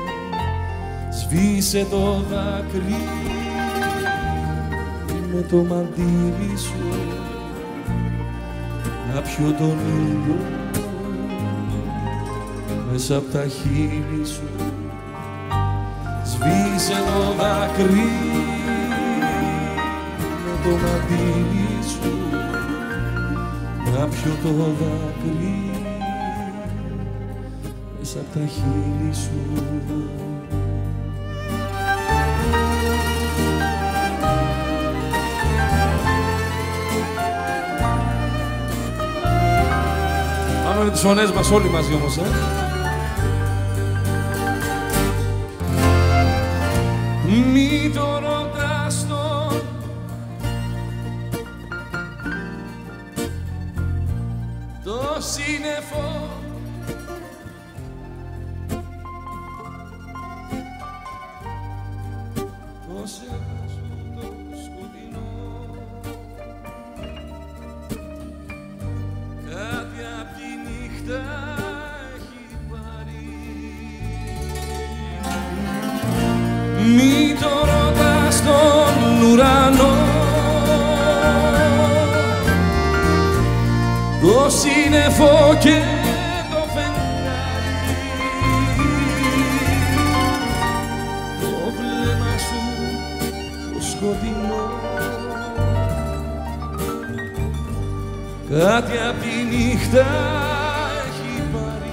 Σβήσε το δάκρυ με το μαντίλι σου, να πιω τον ήλιο μέσα απ' τα χείλη σου. Σβήσε το δάκρυ με το μαντίλι σου, να πιω το δάκρυ μέσα απ' τα χείλη σου. Πάμε με τις φωνές μας όλοι μαζί όμως, Μη το ρωτάς τον το σύννεφο, το σέρνος το σκοτεινό, κάτι απ' τη νύχτα έχει πάρει. Μη το ρωτάς τον ουρανό, το σύννεφο και το φεγγάρι, το βλέμμα σου το σκοτεινό, κάτι απ' τη νύχτα έχει πάρει.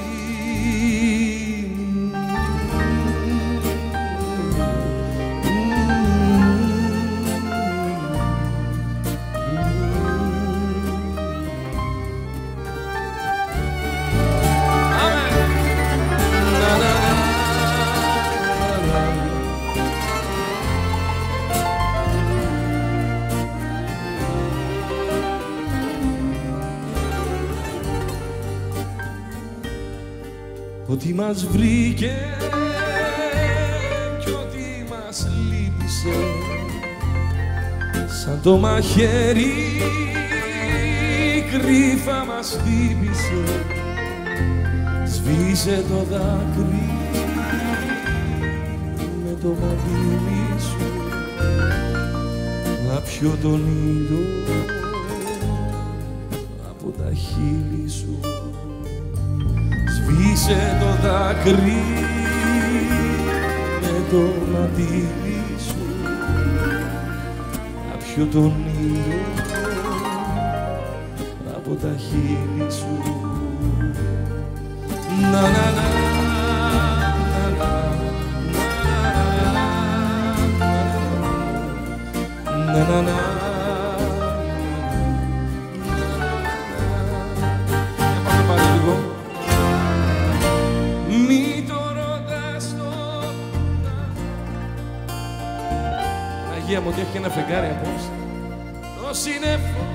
Ό,τι μας βρήκε κι ό,τι μας λύπησε, σαν το μαχαίρι κρύφα μας χτύπησε. Σβήσε το δάκρυ με το μαντίλι σου, να πιω τον ήλιο από τα χείλη σου. Σβήσε το δάκρυ με το μαντίλι σου, να πιω τον ήλιο από τα χείλη σου. Να να να να να να. Αγία μου ότι έχει και ένα φεγγάρι απόψε, το σύννεφο,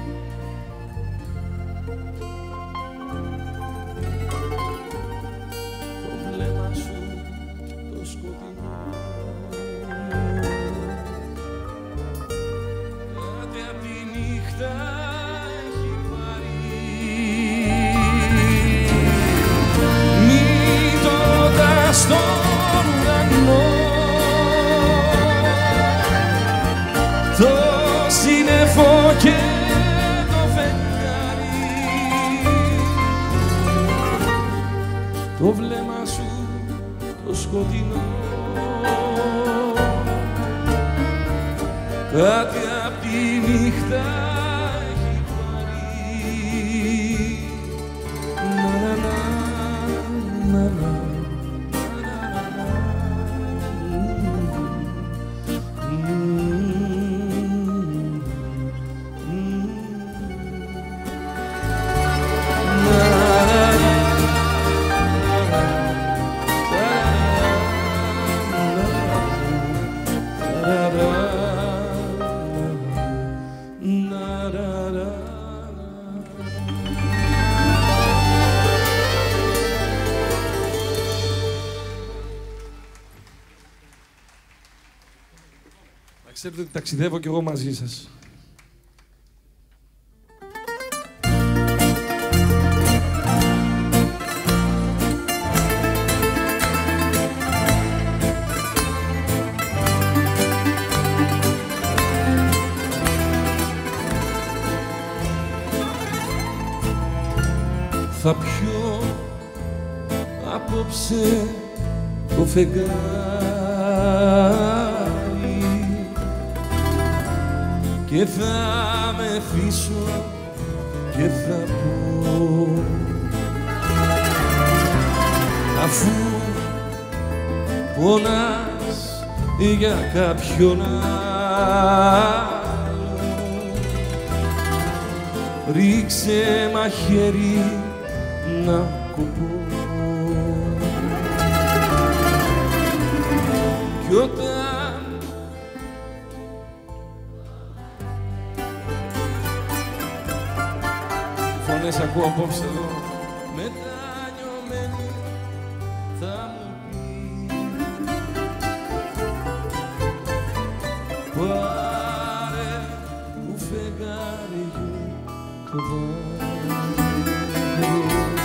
το βλέμμα σου το σκοτεινό, κάτι απ' τη στον ουρανό το σύννεφο και το φεγγάρι, το βλέμμα σου το σκοτεινό, κάτι απ' τη νύχτα έχει πάρει. Ξέρετε ότι ταξιδεύω κι εγώ μαζί σας. Θα πιω απόψε το φεγγάρι και θα μεθύσω και θα πω, αφού πονάς για κάποιον άλλο, ρίξε μαχαίρι να κοπώ. Κι όταν φωνές ακούω απόψε εδώ, μετανιωμένη θα μου πει, πάρε μου φεγγάριου το δάκρυ,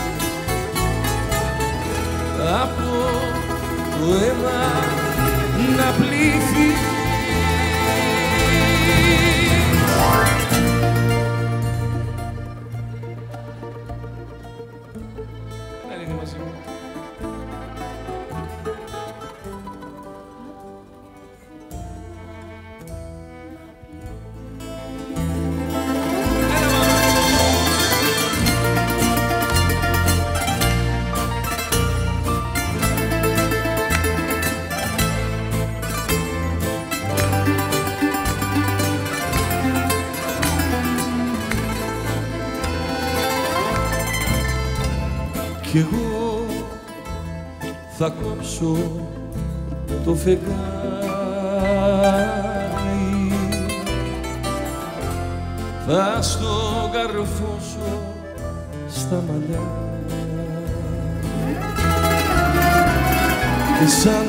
από το αίμα να πλήθει. Κι εγώ θα κόψω το φεγγάρι, θα στο καρφώσω στα μαλλιά και σαν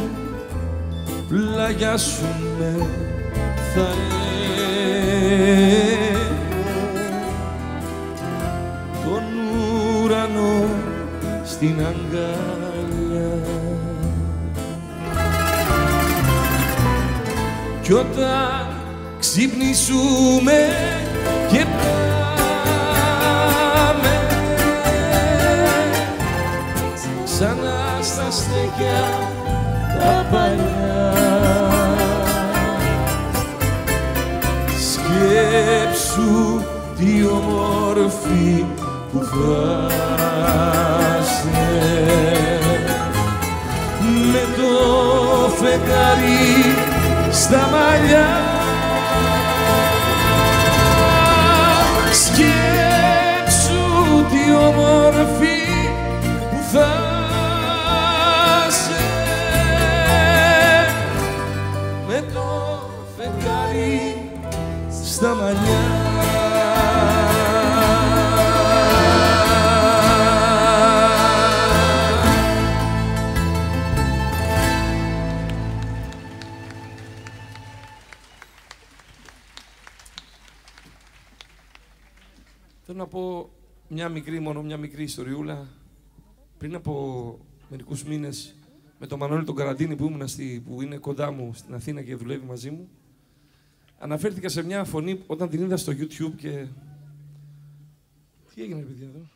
πλαγιάσουμε θα τον ουρανό στην αγκαλιά. Κι όταν ξυπνήσουμε και πάμε ξανά στα στέκια τα παλιά, σκέψου τι όμορφη που θα είσαι με το φεγγάρι στα μαλλιά. Σκέψου τι όμορφη που θα είσαι με το φεγγάρι στα μαλλιά. Θέλω να πω μια μικρή ιστοριούλα. Πριν από μερικούς μήνες με τον Μανώλη τον Καραντίνη που είναι κοντά μου στην Αθήνα και δουλεύει μαζί μου. Αναφέρθηκα σε μια φωνή όταν την είδα στο YouTube και... Τι έγινε, παιδιά, εδώ?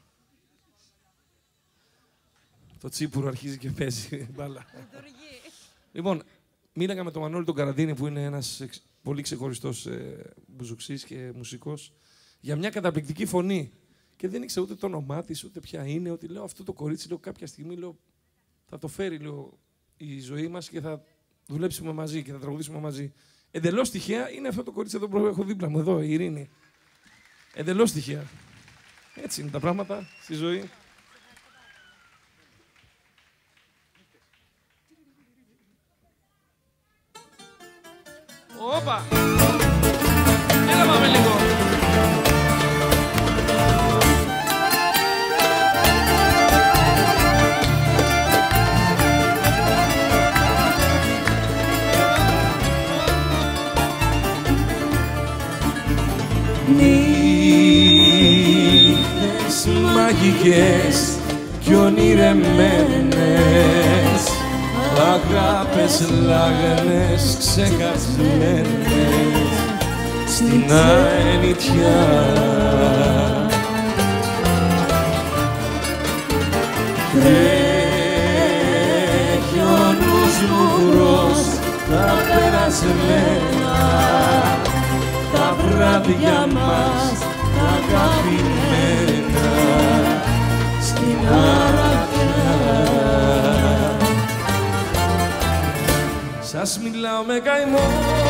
Το τσίπουρο αρχίζει και παίζει μπάλα. Λοιπόν, μίλαγα με τον Μανώλη τον Καραντίνη, που είναι ένας πολύ ξεχωριστός μπουζουξής και μουσικός, για μια καταπληκτική φωνή. Και δεν ήξερα ούτε το όνομά της, ούτε ποια είναι. Ότι λέω αυτό το κορίτσι, λέω, κάποια στιγμή λέω, θα το φέρει λέω, η ζωή μας και θα δουλέψουμε μαζί και θα τραγουδήσουμε μαζί. Εντελώς τυχαία είναι αυτό το κορίτσι εδώ που έχω δίπλα μου, εδώ, η Ειρήνη. Εντελώς τυχαία. Έτσι είναι τα πράγματα στη ζωή. Όπα! Έλα πάμε λίγο. Νύχτες μαγικές κι ονειρεμένες, αγάπες λάγανες ξεχασμένες στην αενιτιά. Τρέχει ο νους μου μπρος τα περασμένα, τα βράδια μας τα αγαπημένα στην αρατιά. Σας μιλάω με καημό,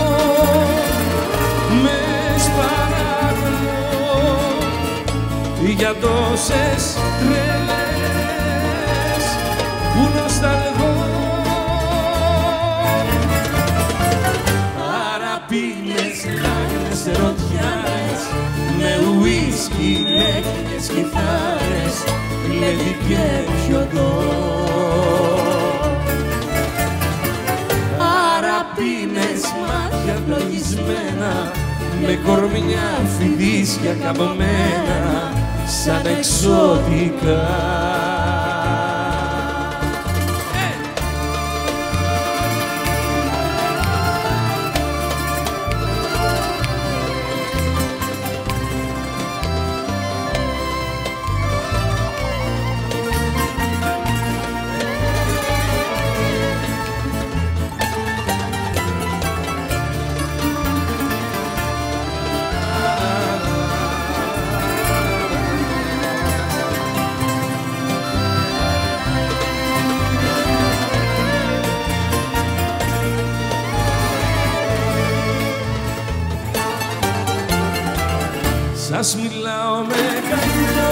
με σπαράγνω, για τόσες τρελές που νοσταλγώ. Αραπίνες, λάγνες, ερωτιάρες, με ουίσκι, μέχρι κιθάρες, λέδι και πιωτό. Αραπίνες, μάτια φλογισμένα, με κορμιά φιδίσια καμωμένα, σαν εξωτικά. Σας μιλάω με καημό,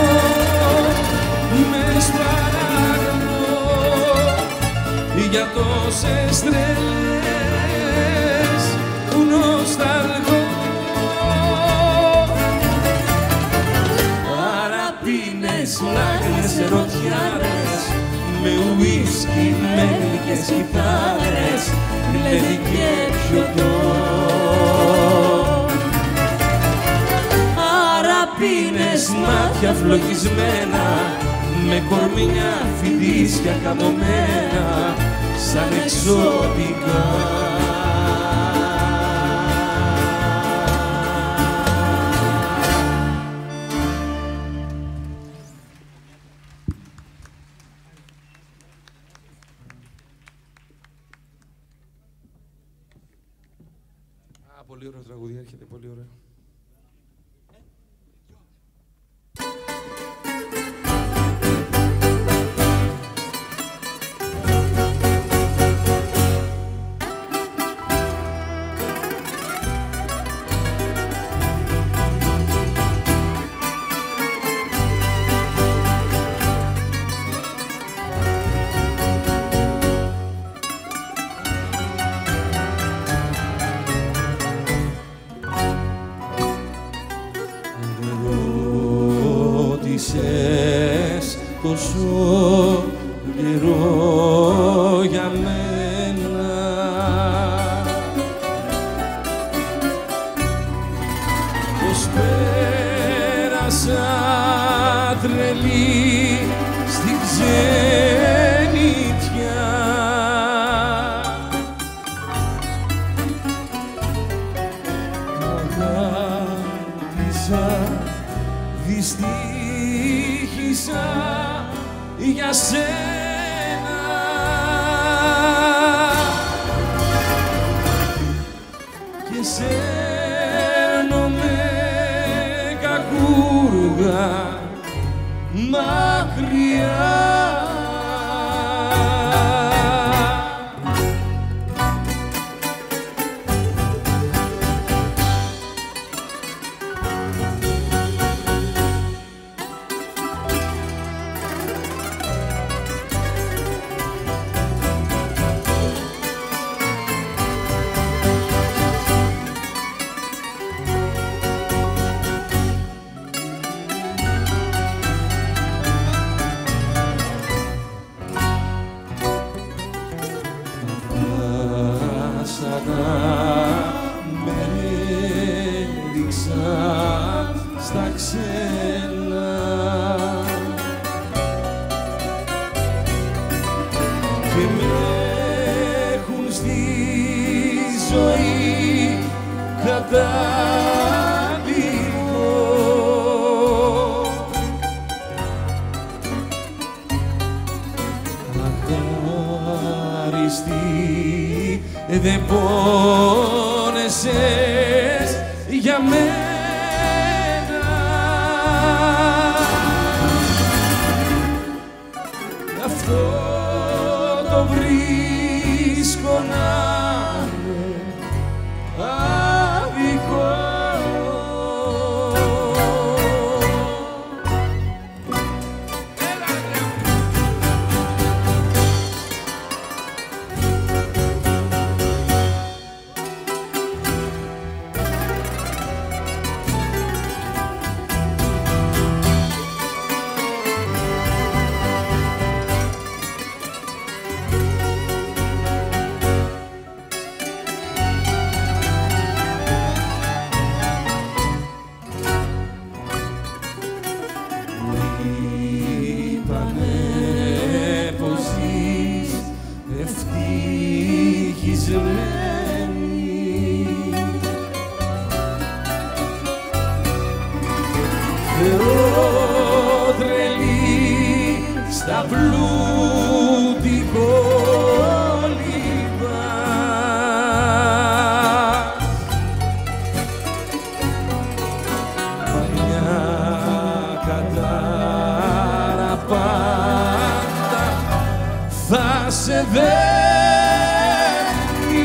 με σπαράγνω, για τόσες τρελές που νοσταλγώ. Αραπίνες, λάγνες, ερωτιάρες, με ουίσκι, μέλικες κιθάρες, λέδι και πιωτό. Αραπίνες, μάτια φλογισμένα, με κορμιά φιδίσια καμωμένα, σαν εξωτικά. Πολύ ωραίο τραγούδι, έρχεται πολύ ωραίο. με ρίξαν στα ξένα και με έχουν στη ζωή κατάδικο. Μακάριστη δεν πόνεσες για μένα, αυτό το βρίσκω να είναι άδικο. Θεότρελη στα πλούτη κόλληβα, μια κατάρα πάντα θα σε δένει.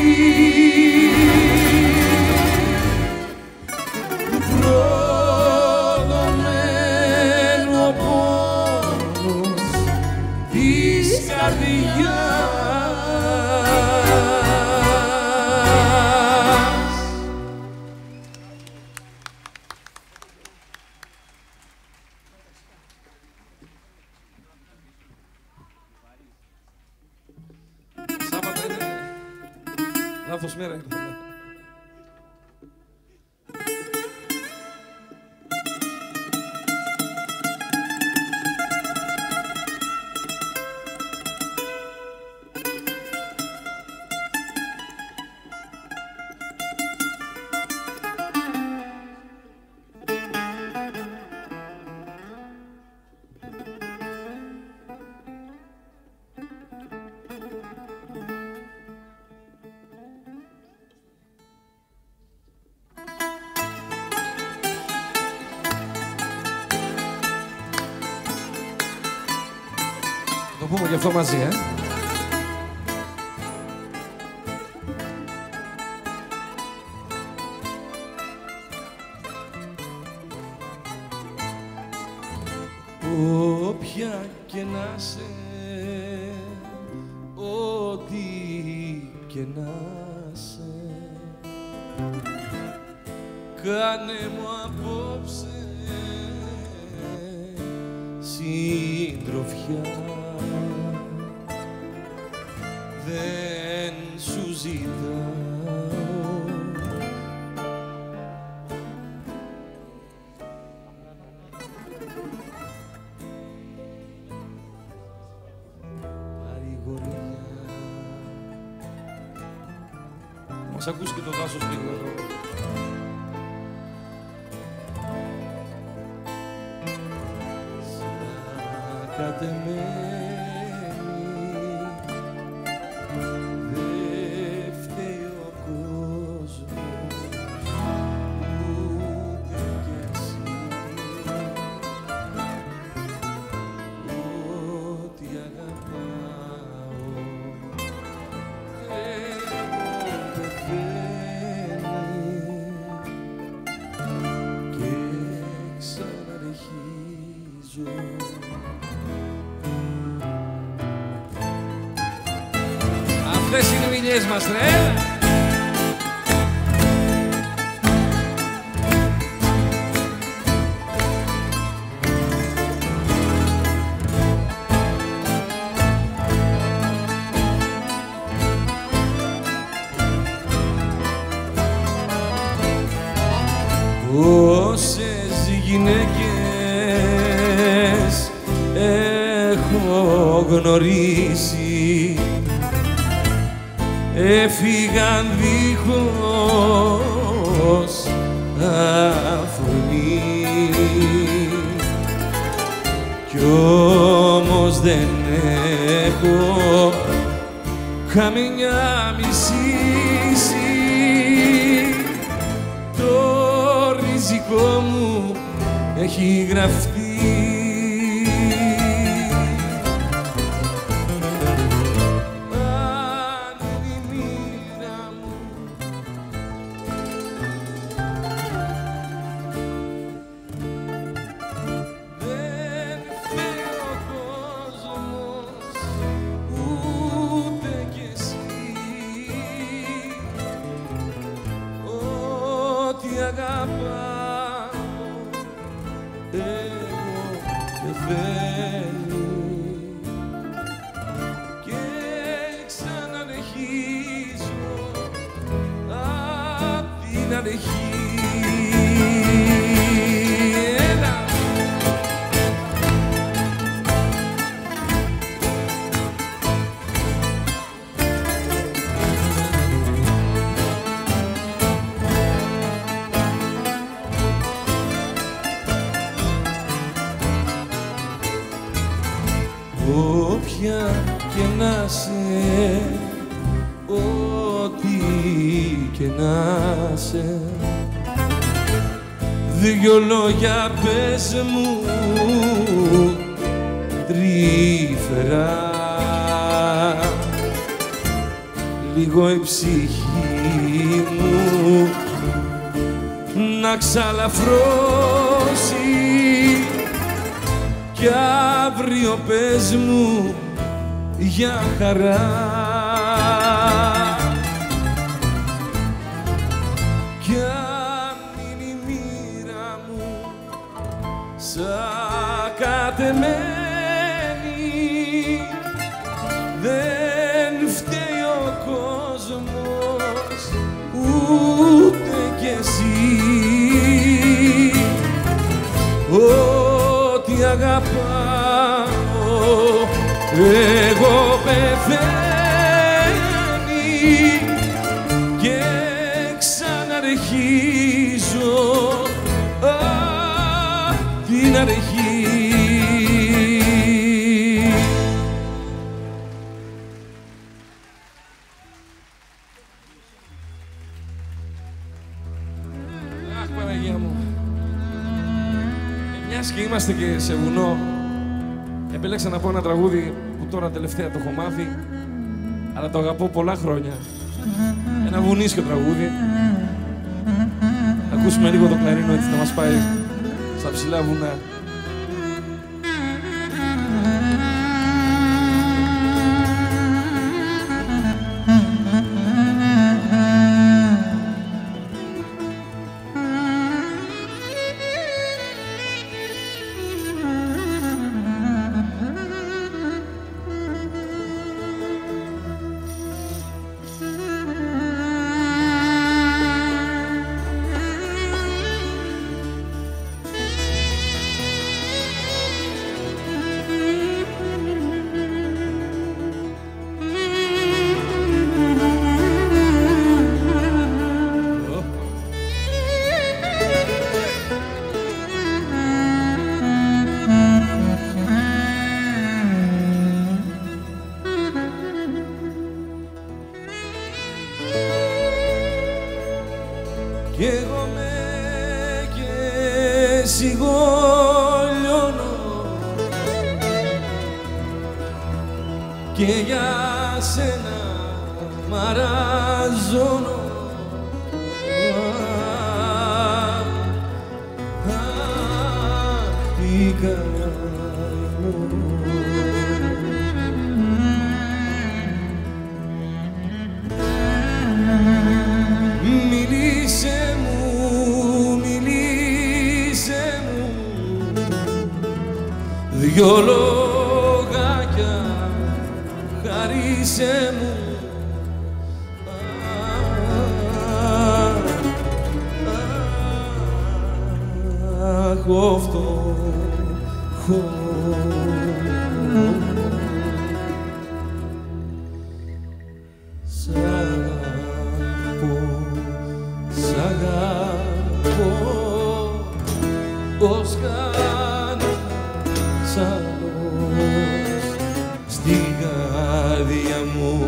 Σάββατα είναι λάθος μέρα ήρθαμε. Το πούμε και αυτό μαζί, Όποια και να σε, ό,τι και να σε, κάνε μου απόψε συντροφιά. Δεν σου ζητάω παρηγοριά. Μας ακούσει και το δάσος λίγο εδώ. Σαν κατεμένη Αυτές είναι οι μιλιές μας, ρε! έφυγαν δίχως αφορμή κι όμως δεν έχω καμιά μισήση το ριζικό μου έχει γραφτεί. Όποια και να σε, ό,τι και να σε, δυο λόγια πες μου τρυφερά, λίγο η ψυχή μου να ξαλαφρώσει κι αύριο πες μου για χαρά κι αν είναι η μοίρα μου σαν κατεμένη δεν φταίει ο κόσμος ούτε κι εσύ. Ό,τι αγαπάω εγώ πεθαίνει και ξαναρχίζω την αρχή. Αχ, Παναγία μου. Μιας και είμαστε και σε βουνό, επέλεξα να πω ένα τραγούδι που τώρα τελευταία το έχω μάθει, αλλά το αγαπώ πολλά χρόνια. Ένα βουνίσιο τραγούδι. Ακούσουμε λίγο το κλαρίνο έτσι να μας πάει στα ψηλά βουνά. Κι εγώ με και σιγολιώνω και για σένα μαραζώνω. Τι κάνω. Μίλησε μου δυο λόγια χαρίσε μου. Αχ, αυτό σαν πως κανένας άλλος στην καρδιά μου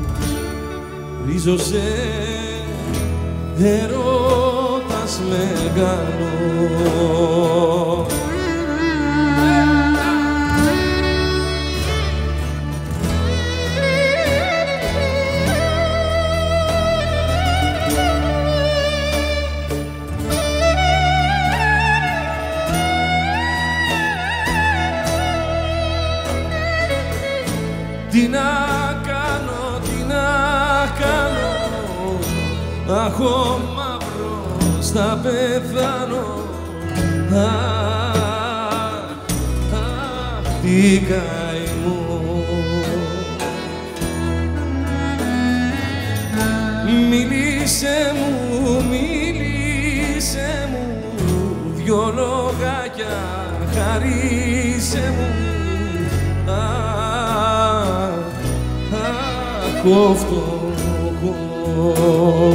ρίζωσε ερώτας μεγάλος. Τι να κάνω, τι να κάνω, αχ ο μαύρος θα πεθάνω. Τι καημό. Μίλησε μου δυο λογάκια, χαρίσε μου. Ο φτωχός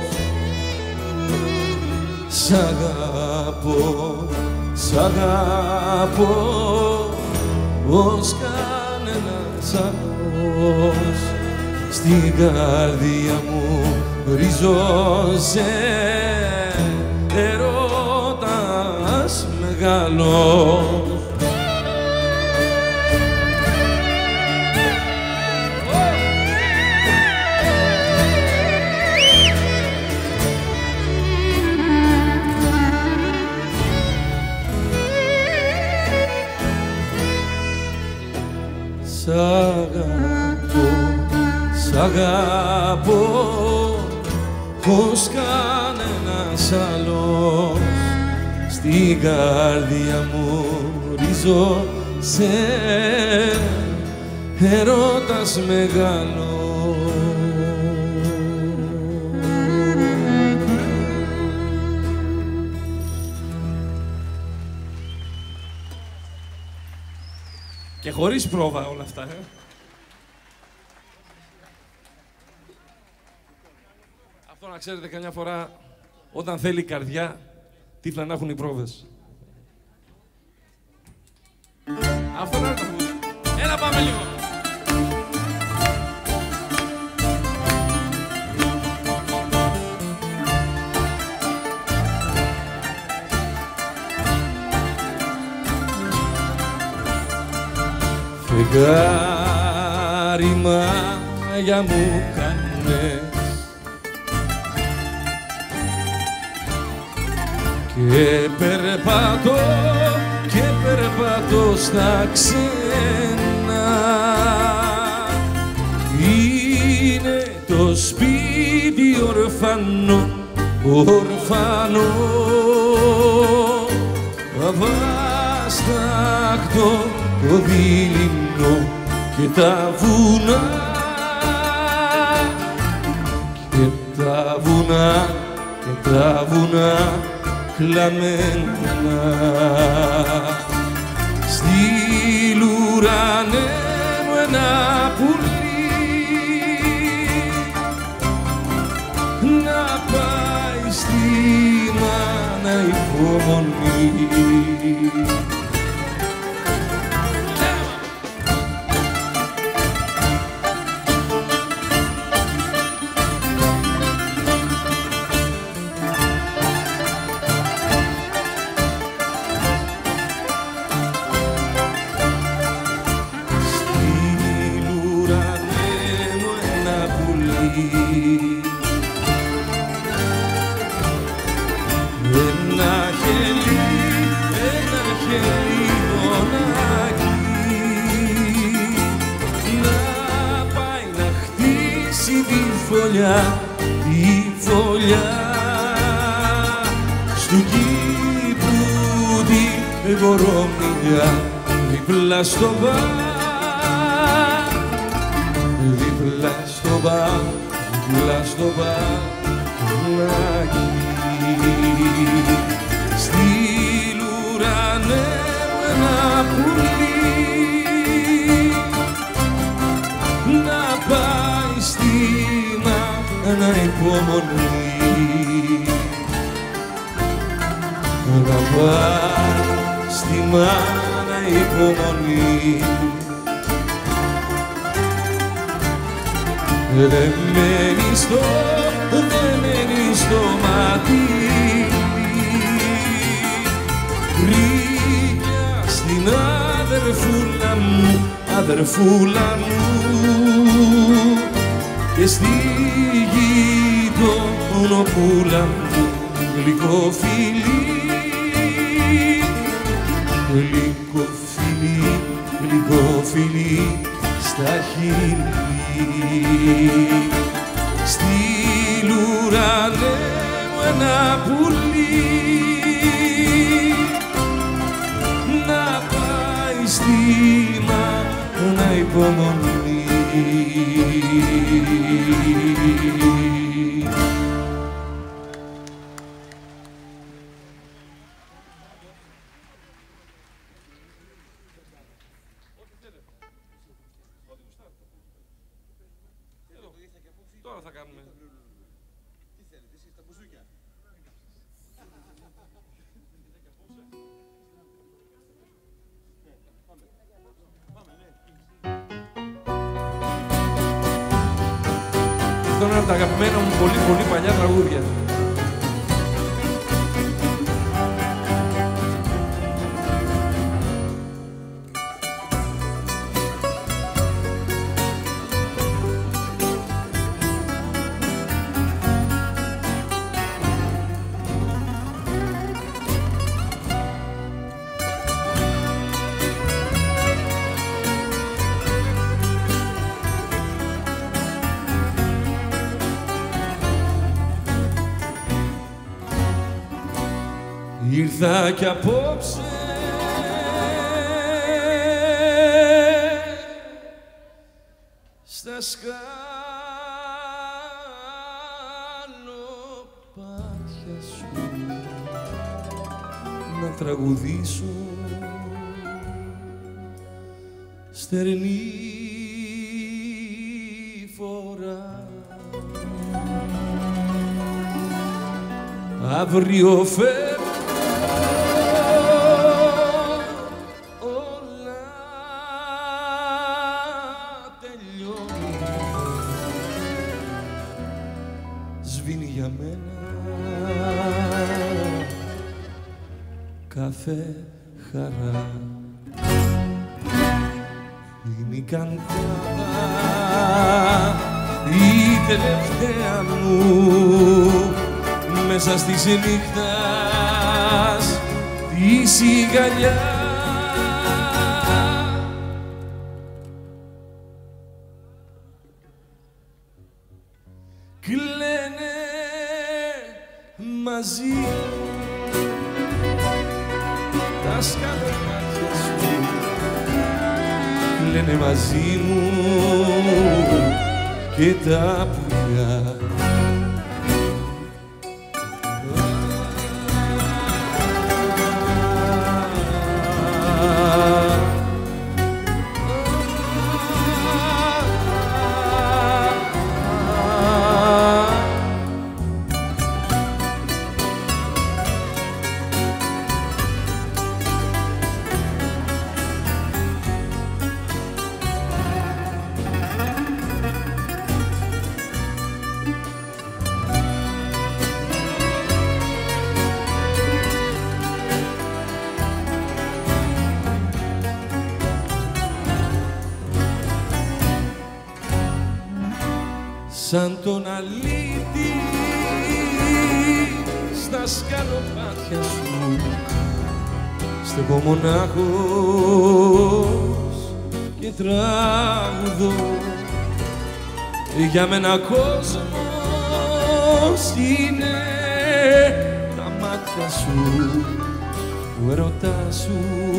σ' αγαπώ, σ' αγαπώ ως κανένας άλλος στην καρδιά μου ριζώσε ερώτας μεγάλος. Σ' αγαπώ, σ' αγαπώ πως κανένας άλλος στην καρδιά μου ριζώσε ερώτας μεγάλος. Και χωρίς πρόβα όλα αυτά, Αυτό να ξέρετε, καμιά φορά, όταν θέλει η καρδιά, τύφλα να έχουν οι πρόβες. Αυτό να το πούμε. Έλα πάμε λίγο. Φεγγάρι μάγια μου κάνες και περπατώ στα ξένα. Είναι το σπίτι ορφανό, αβάσταχτο το δειλινό και τα βουνά, και τα βουνά κλαμμένα. Στη λουρανέ μου ένα πουλί να πάει στη μάνα υπομονή. Τη φωλιά στου κήπου τη βορομιλιά δίπλα στο μπαρ, δίπλα στο μπαρ, δίπλα στο μπαρ. Στη λουρανέ ένα πουλί να πάει στη να υπομονή. αγαπά στη μάνα υπομονή. Δεν μένει στο μάτι, γρήγορα στην αδερφούλα μου και στη γειτονοπούλα μου γλυκό φιλί, γλυκό φιλί στα χείλη. Στη ουρανέ μου ένα πουλί να πάει στη μάνα υπομονή. Τώρα θα κάνουμε. Τι θέλετε εσείς, τα μπουζούκια? Αυτό είναι από τα αγαπημένα μου πολύ παλιά τραγούδια. Ήρθα κι απόψε στα σκαλοπάτια σου να τραγουδήσω στερνή φορά. Αύριο φεύγω για μένα καφέ χαρά. Είναι η καντάδα η τελευταία μου μέσα στις νύχτας τη σιγαλιά. Κλαίνε μαζί τα σκαλοπάτια σου, κλαίνε μαζί μου και τα πουλιά. Σαν τον αλήτη στα σκαλοπάτια σου στεκώ μονάχος και τραγουδώ. Για μένα κόσμος είναι τα μάτια σου, ο ερωτάς σου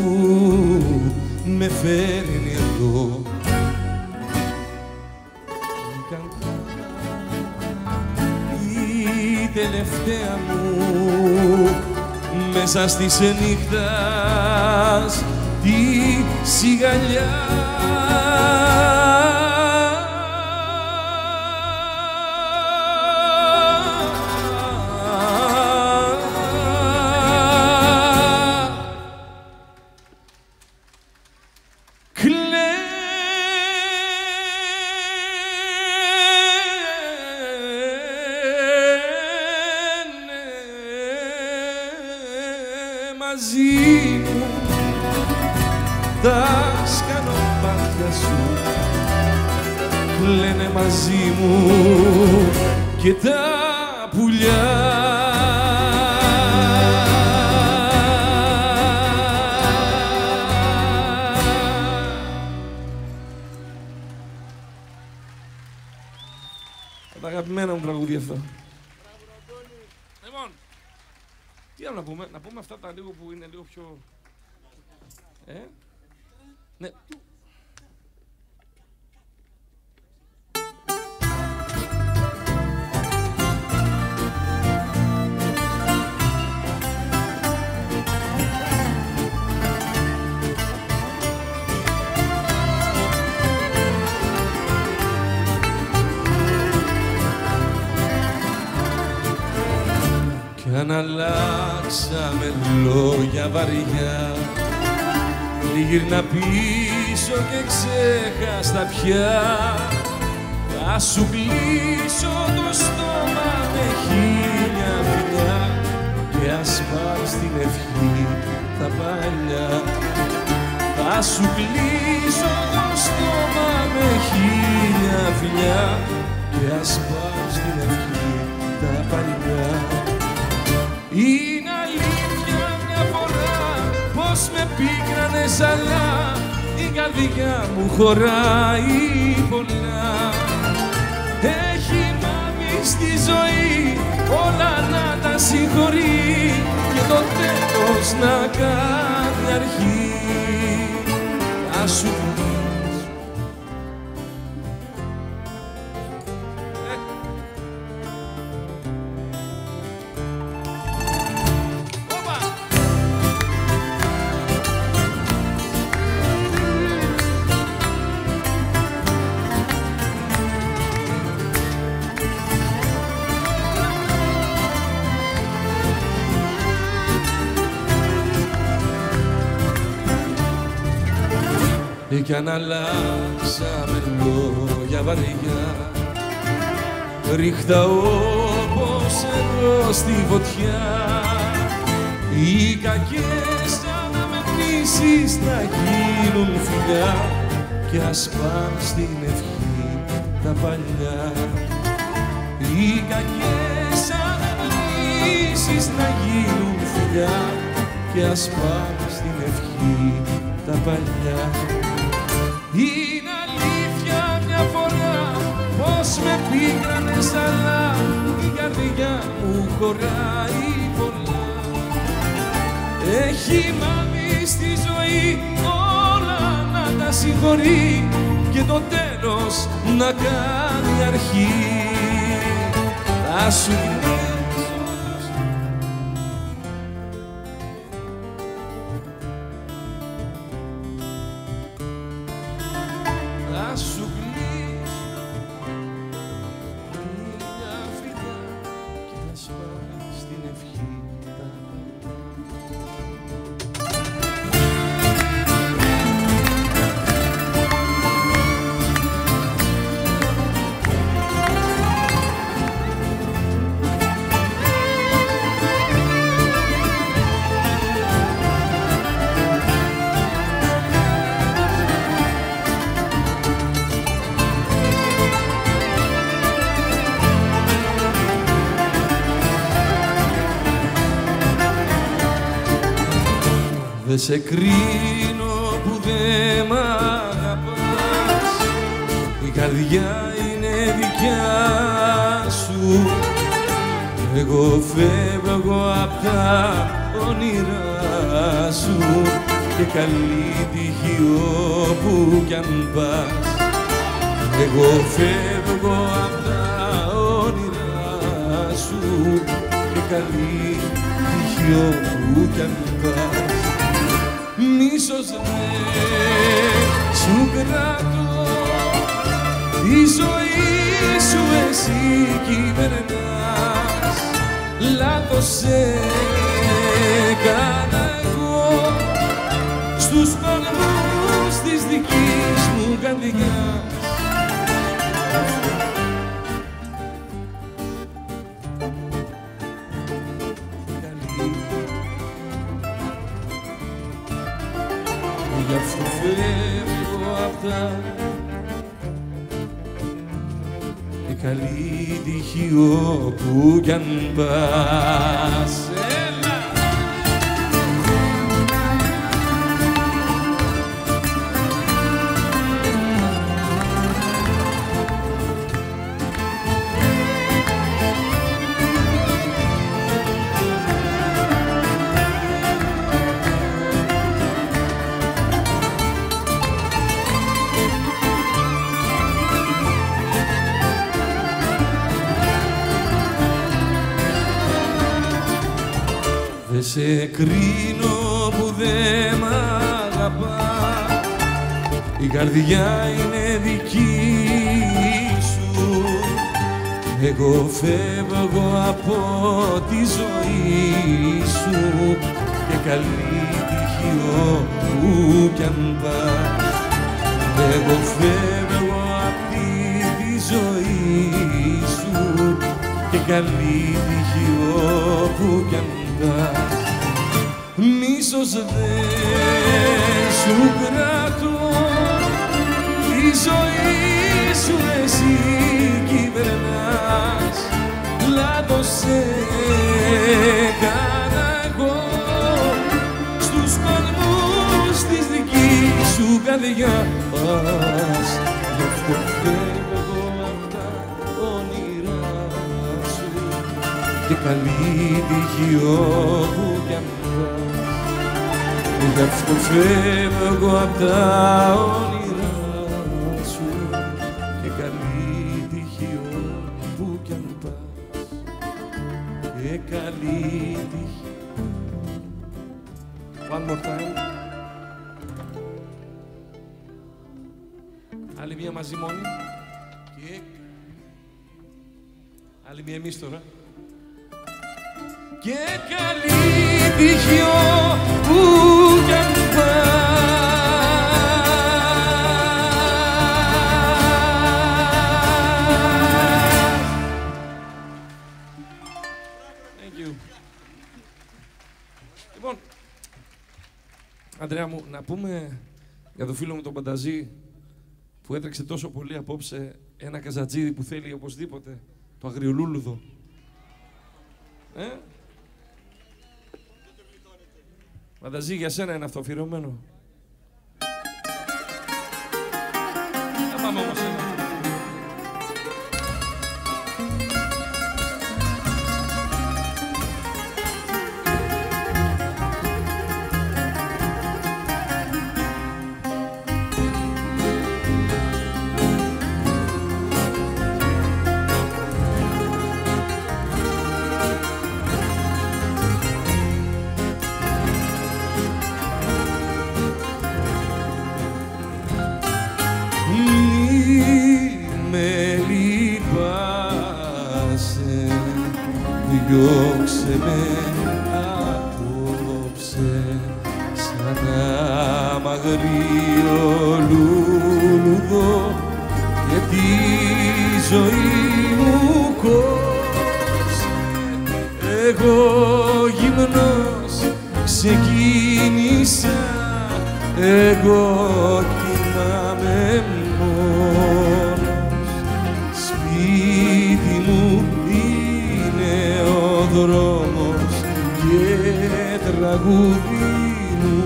με φέρνει εδώ. Τελευταία μου μέσα στις νύχτας τη σιγαλιά. μαζί μου τα σκανοπάτια σου, κλαίνε μαζί μου και τα πουλιά. Τα αγαπημένα μου τραγούδια αυτά. Λοιπόν, τι άλλο να πούμε, να πούμε αυτά τα λίγο που είναι λίγο πιο... Ναι. Κι αν αλλάξαμε λόγια βαριά, γύρνα πίσω και ξέχαστα πια, θα σου κλείσω το στόμα με χίλια φιλιά και ας πάρεις την ευχή τα παλιά. Θα σου κλείσω το στόμα με χίλια φιλιά και ας πάρεις την ευχή τα παλιά. Είναι αλήθεια μια φορά πως με πίκρανες, αλλά η καρδιά μου χωράει πολλά. Έχει μάθει στη ζωή όλα να τα συγχωρεί και το τέλος να κάνει αρχή. Θα σου κι αν αλλάξαμε λόγια βαριά, ρίχτα όπως εγώ στη φωτιά. Οι κακές αναμετρήσεις να γίνουν φιλιά και ας πάνε στην ευχή τα παλιά. Οι κακές αναμετρήσεις να γίνουν φιλιά και ας πάνε στην ευχή τα παλιά. Είναι αλήθεια μια φορά πως με πίκρανες, αλλά η καρδιά μου χωράει πολλά. Έχει μάθει στη ζωή όλα να τα συγχωρεί και το τέλος να κάνει αρχή. Θα σου Δε σε κρίνω που δε μ' αγαπάς, η καρδιά είναι δικιά σου. Εγώ φεύγω απ' τα όνειρά σου και καλή τύχη όπου κι αν πας. Εγώ φεύγω απ' τα όνειρά σου και καλή τύχη όπου κι αν πας. Μίσος δεν σου κρατώ, τη ζωή σου εσύ κυβερνάς. Λάθος έκανα εγώ στους παλμούς της δικής μου καρδιάς. φεύγω αυτά και καλή τύχη όπου κι αν πας. Δε σε κρίνω που δε μ' αγαπά, η καρδιά είναι δική σου. Εγώ φεύγω από τη ζωή σου και καλή τύχη όπου κι αν πας. Εγώ φεύγω από τη ζωή σου και καλή τύχη όπου κι αν πας. Μίσος δεν σου κρατώ, τη ζωή σου εσύ κυβερνάς. Λάθος έκανα εγώ στους κορμούς της δικής σου καρδιάς. Γι' αυτό φεύγω απ' τα όνειρά σου και καλή τύχη όπου κι αν πας. Γι' αυτό φεύγω απ' τα όνειρά σου και καλή τύχη όπου κι αν πας. Και καλή τύχη. One more time. Άλλη μία μαζί μόνοι. Και άλλη μία εμείς τώρα. Και καλή τύχη όπου κι αν πας. Thank you. Λοιπόν, Αντρέα μου, να πούμε για το φίλο μου τον Πανταζή που έτρεξε τόσο πολύ απόψε ένα καζατζίδι που θέλει οπωσδήποτε το αγριολούλουδο. Πανταζή, για σένα είναι αυτό αφιερωμένο. Θα πάμε όμως ένα. Διώξε με απόψε σαν ένα αγριό λουλουδό και τη ζωή μου κόψε. Εγώ γυμνός ξεκίνησα, εγώ κοιμάμαι μόνος. Σπίτι μου είναι ο δρόμος και τραγούδι μου.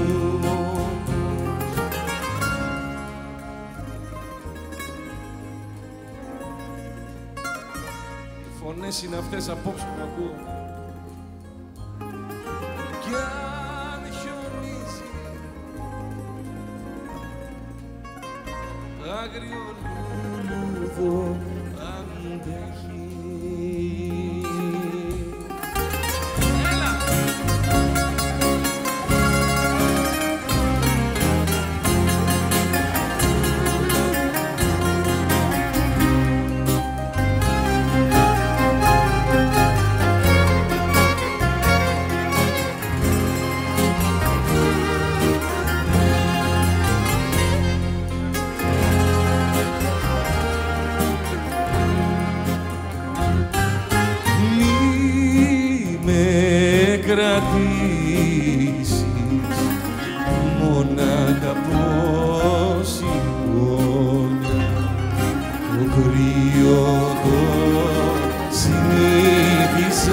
Οι φωνές είναι αυτές απόψε που ακούω. Κι αν χιονίζει άγριο λουλούδο αντέχει. Κρατήσεις μονάχα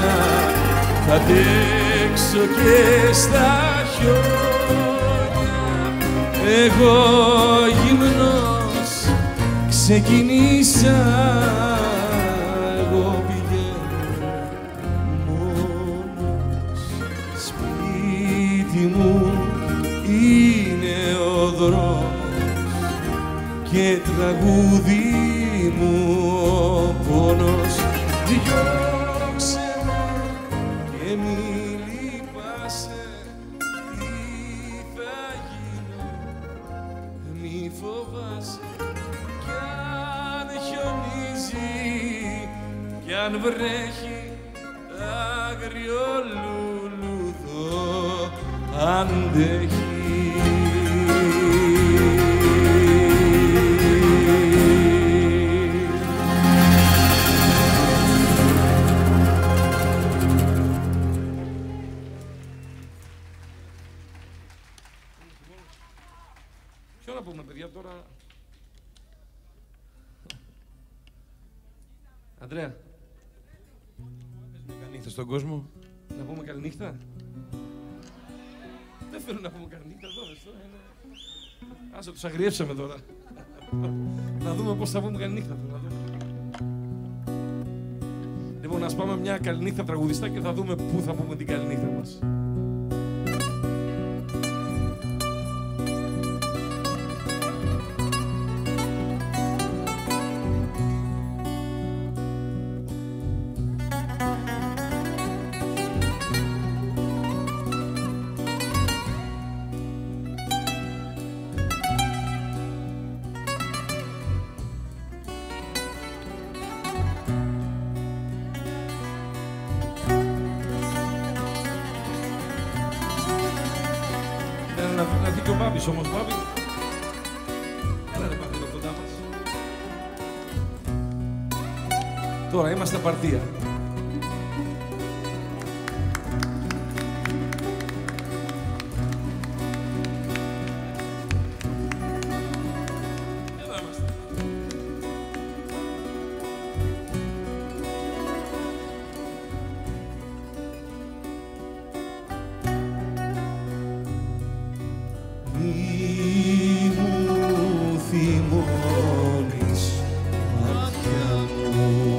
θα αντέξω και στα χιόνια. Εγώ γυμνός ξεκινήσα, εγώ πηγαίνω μόνος. Σπίτι μου είναι ο δρόμος και τραγούδι μου ο πόνος. Διώξε με και μη λυπάσαι, τι θα γίνω, μη φοβάσαι. Κι αν χιονίζει, κι αν βρέχει, άγριο λουλούδο αντέχει. Ποιο να πούμε, παιδιά, τώρα... Αντρέα. Καληνύχτα στον κόσμο. Να πούμε καληνύχτα. Δεν θέλω να πούμε καληνύχτα εδώ, τώρα είναι... Άσε, τους αγριεύσαμε τώρα. Να δούμε πώς θα πούμε καληνύχτα τώρα. Λοιπόν, ας πάμε μια καληνύχτα τραγουδιστά και θα δούμε πού θα πούμε την καληνύχτα μας. Να δει και ο Μπάμπης όμως, Μπάμπη. Έλα ρε Μπάμπη, εδώ κοντά μας. Τώρα είμαστε απαρτία. Εδώ είμαστε. Μη μου θυμώνεις, μάτια μου,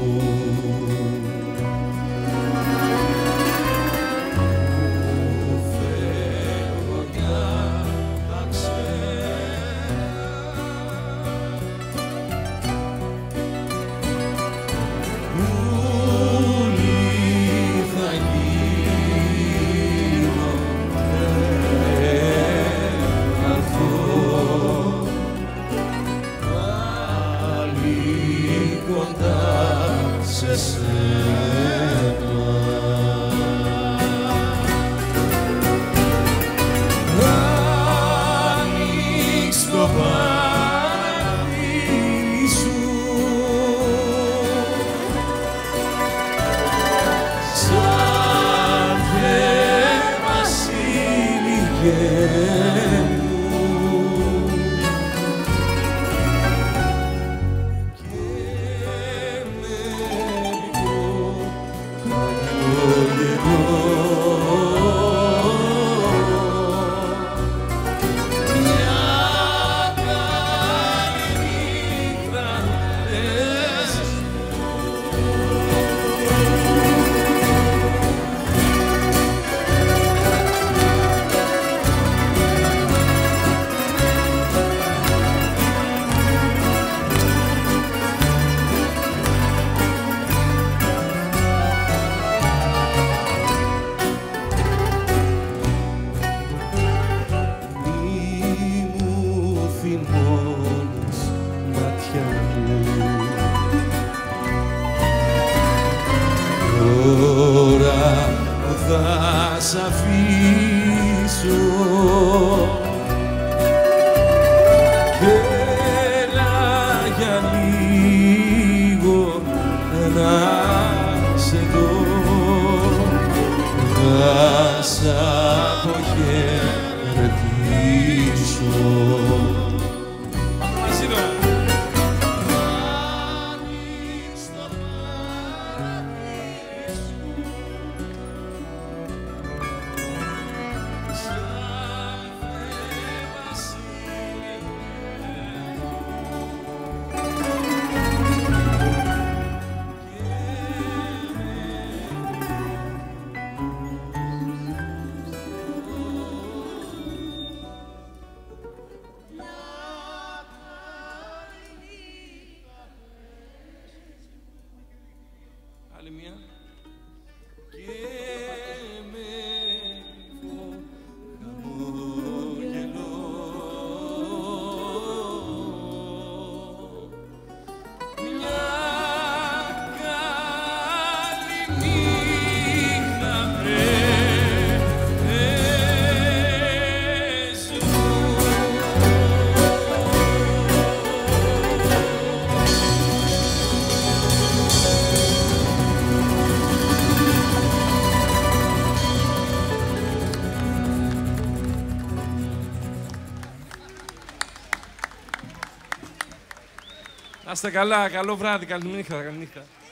μου φεύγω μια τα ξένα. Ούλη θα γίνω, πάλι κοντά σε σένα. Ανοίξ' το παράθυρι σου, σαν Θεέ βασίλειέ μου, και με μικρό χαμόγελο μια καληνύχτα λες μη μου θυμώνεις, μάτια μου. Τώρα που θα σ' αφήσω και έλα για λίγο να σε δω, θα σ' αποχαιρετήσω. Μαζί τώρα. Ανοίξ' το παράθυρι σου, Άλλη μία. Και με χαμόγελο μια καλή νύχτα Να είστε καλά, καλό βράδυ, καλή νύχτα.